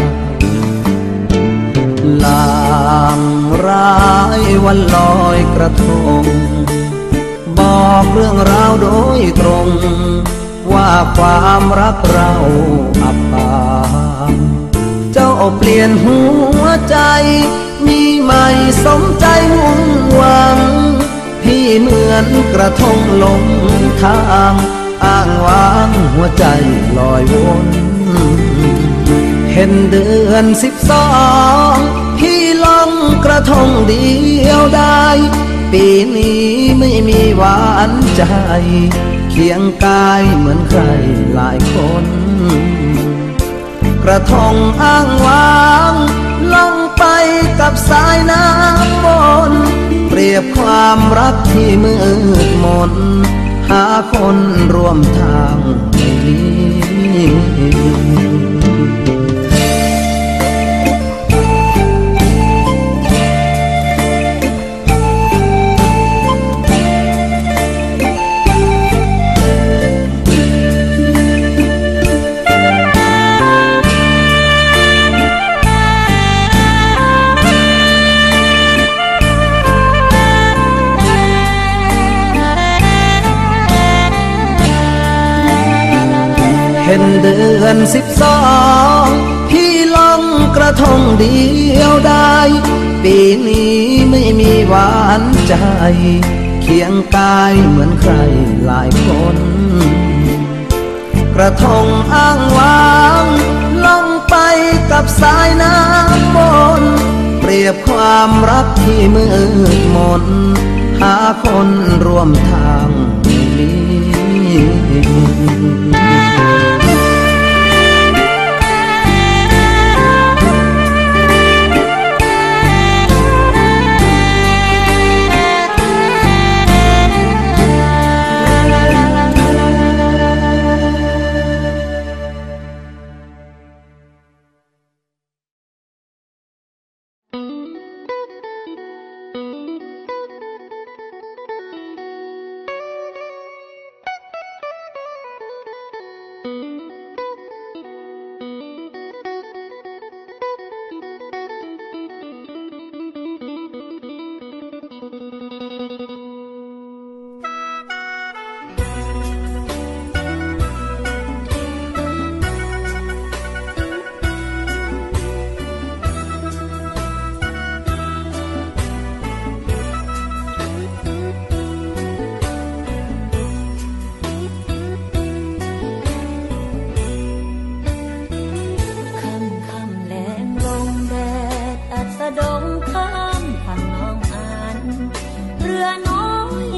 S2: ลางร้ายวันลอยกระทงบอกเรื่องราวโดยตรงว่าความรักเราอับปางเจ้าเปลี่ยนหัวใจมีใหม่สมใจมุ่งหวังพี่เหมือนกระทงลงทางอ้างว้างหัวใจลอยวนเห็นเดือน12พี่ลองกระทงเดียวได้ปีนี้ไม่มีหวานใจเคียงกายเหมือนใครหลายคนกระทงอ้างว้างล่องไปกับสายน้ำมนเปรียบความรักที่มืดมนหาคนร่วมทางไม่มีเห็นเดือน12พี่ลองกระทงเดียวได้ปีนี้ไม่มีหวานใจเคียงกายเหมือนใครหลายคนกระทงอ้างว้างล่องไปกับสายน้ำมนเปรียบความรักที่มืดมนหาคนร่วมทางไม่มี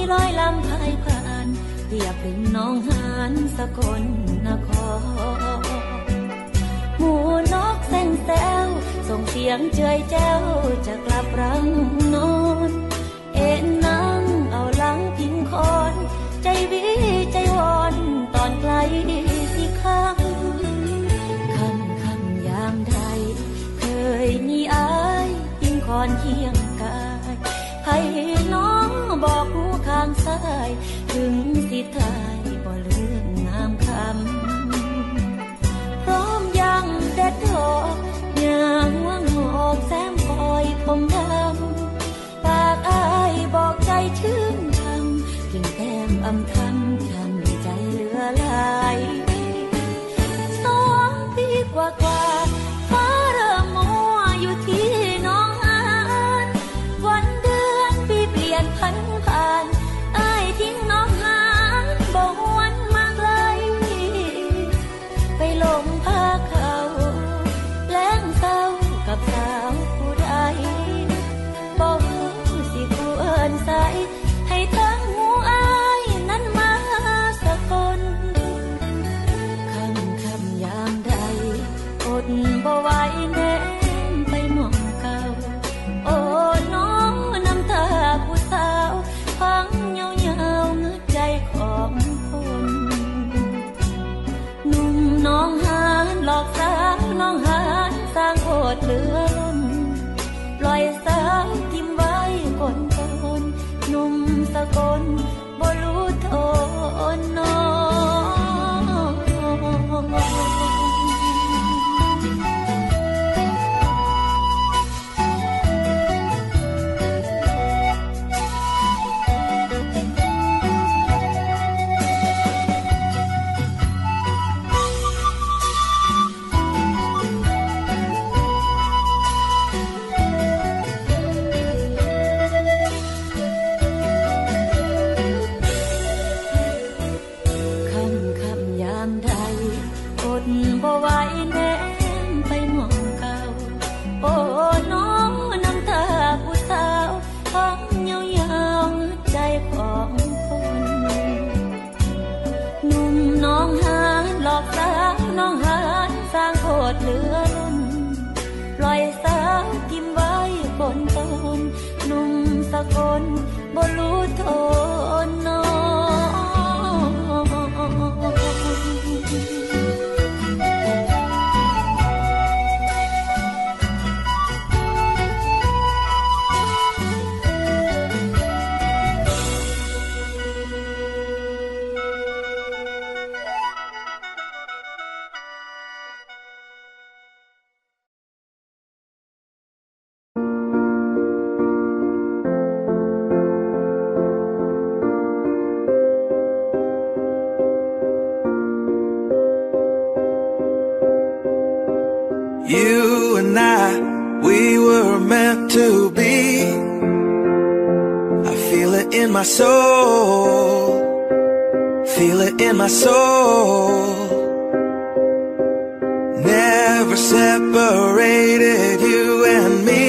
S1: ลอยลำพายผ่านเทียบริมหนองหานสกลนครหมู่นกแซงแซวส่งเสียงเจยแจ้วจะกลับรังนอนเอ็นนั่งเอาหลังพิงคอนใจวิใจวอนตอนไกลสิข้างคำยามใดเคยมีอายพิงคอนเคียงกายให้น้องบอกหูข้างซ้ายถึงสิทายบ่เลือกงามคำพร้อมยังเด็ดดอกยางว่างหอกแซมคอยผมดำปากอายบอกใจชื่นช่ำกิ่งแก้มอำทำช้ำใจเหลือหลาย2 ปีกว่าฟ้าเริ่มมัวอยู่ที่น้องหานวันเดือนปีเปลี่ยนพันผ่านอายทิ้งน้องหานบ่หวนมาไกลไปหลงพาเขาแล้งเศร้ากับสาวผู้ใดบ่ฮู้สิผู้เอิ้นใส่ให้ทั้งหูอายนั้นมาสะกลคำยามใดอดบ่ไหวแนมไปมองเก่าโอ้น้องน้ำตาผู้สาวพังเหี่ยวๆเงื้อใจของคนหนุ่มน้องหานหลอกสาวน้องหานสร้างโอดเหลือล้นปล่อยสาวทิ่มไว้ก้นต้นหนุ่มสกลบ่รู้โทษน้องบ่ไหวแนมไปมองเก่าโอ้น้องน้ำตาผู้สาวพังเหี่ยวๆใจของคนหนุ่มน้องหานหลอกสาวน้องหานสร้างโคตรเหลือล้นปล่อยสาวทิ่มไว้ก้นต้นหนุ่มสกลบ่รู้โทษน้อง
S3: You and I, we were meant to be. I feel it in my soul, feel it in my soul. Never separated, you and me.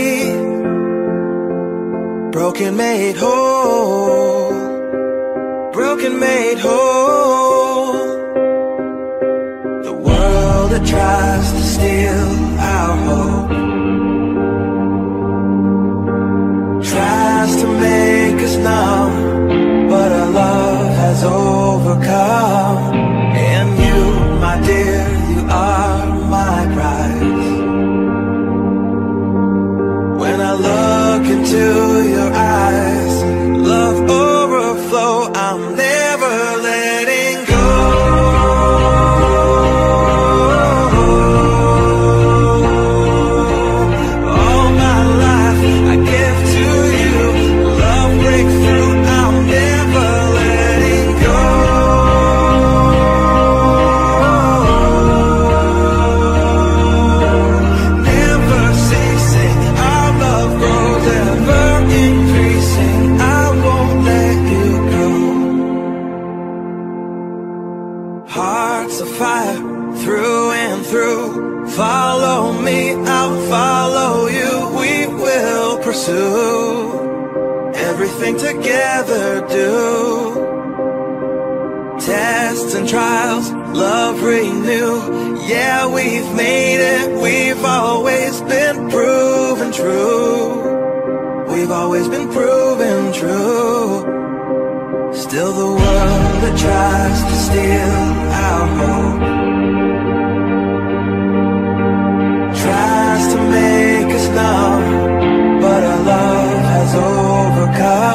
S3: Broken made whole, broken made whole. The world that tries to steal our hope tries to make us numb, but our love has overcome. And you, my dear, you are my prize. When I look into your eyes, love overflow, I'm never letting go. Hearts of fire through and through. Follow me, I'll follow you. We will pursue and everything together do. Tests and trials, love renew. Yeah, we've made it, we've always been proven true. We've always been proven true. Still the world that tries to steal our hope tries to make us numb, but our love has overcome.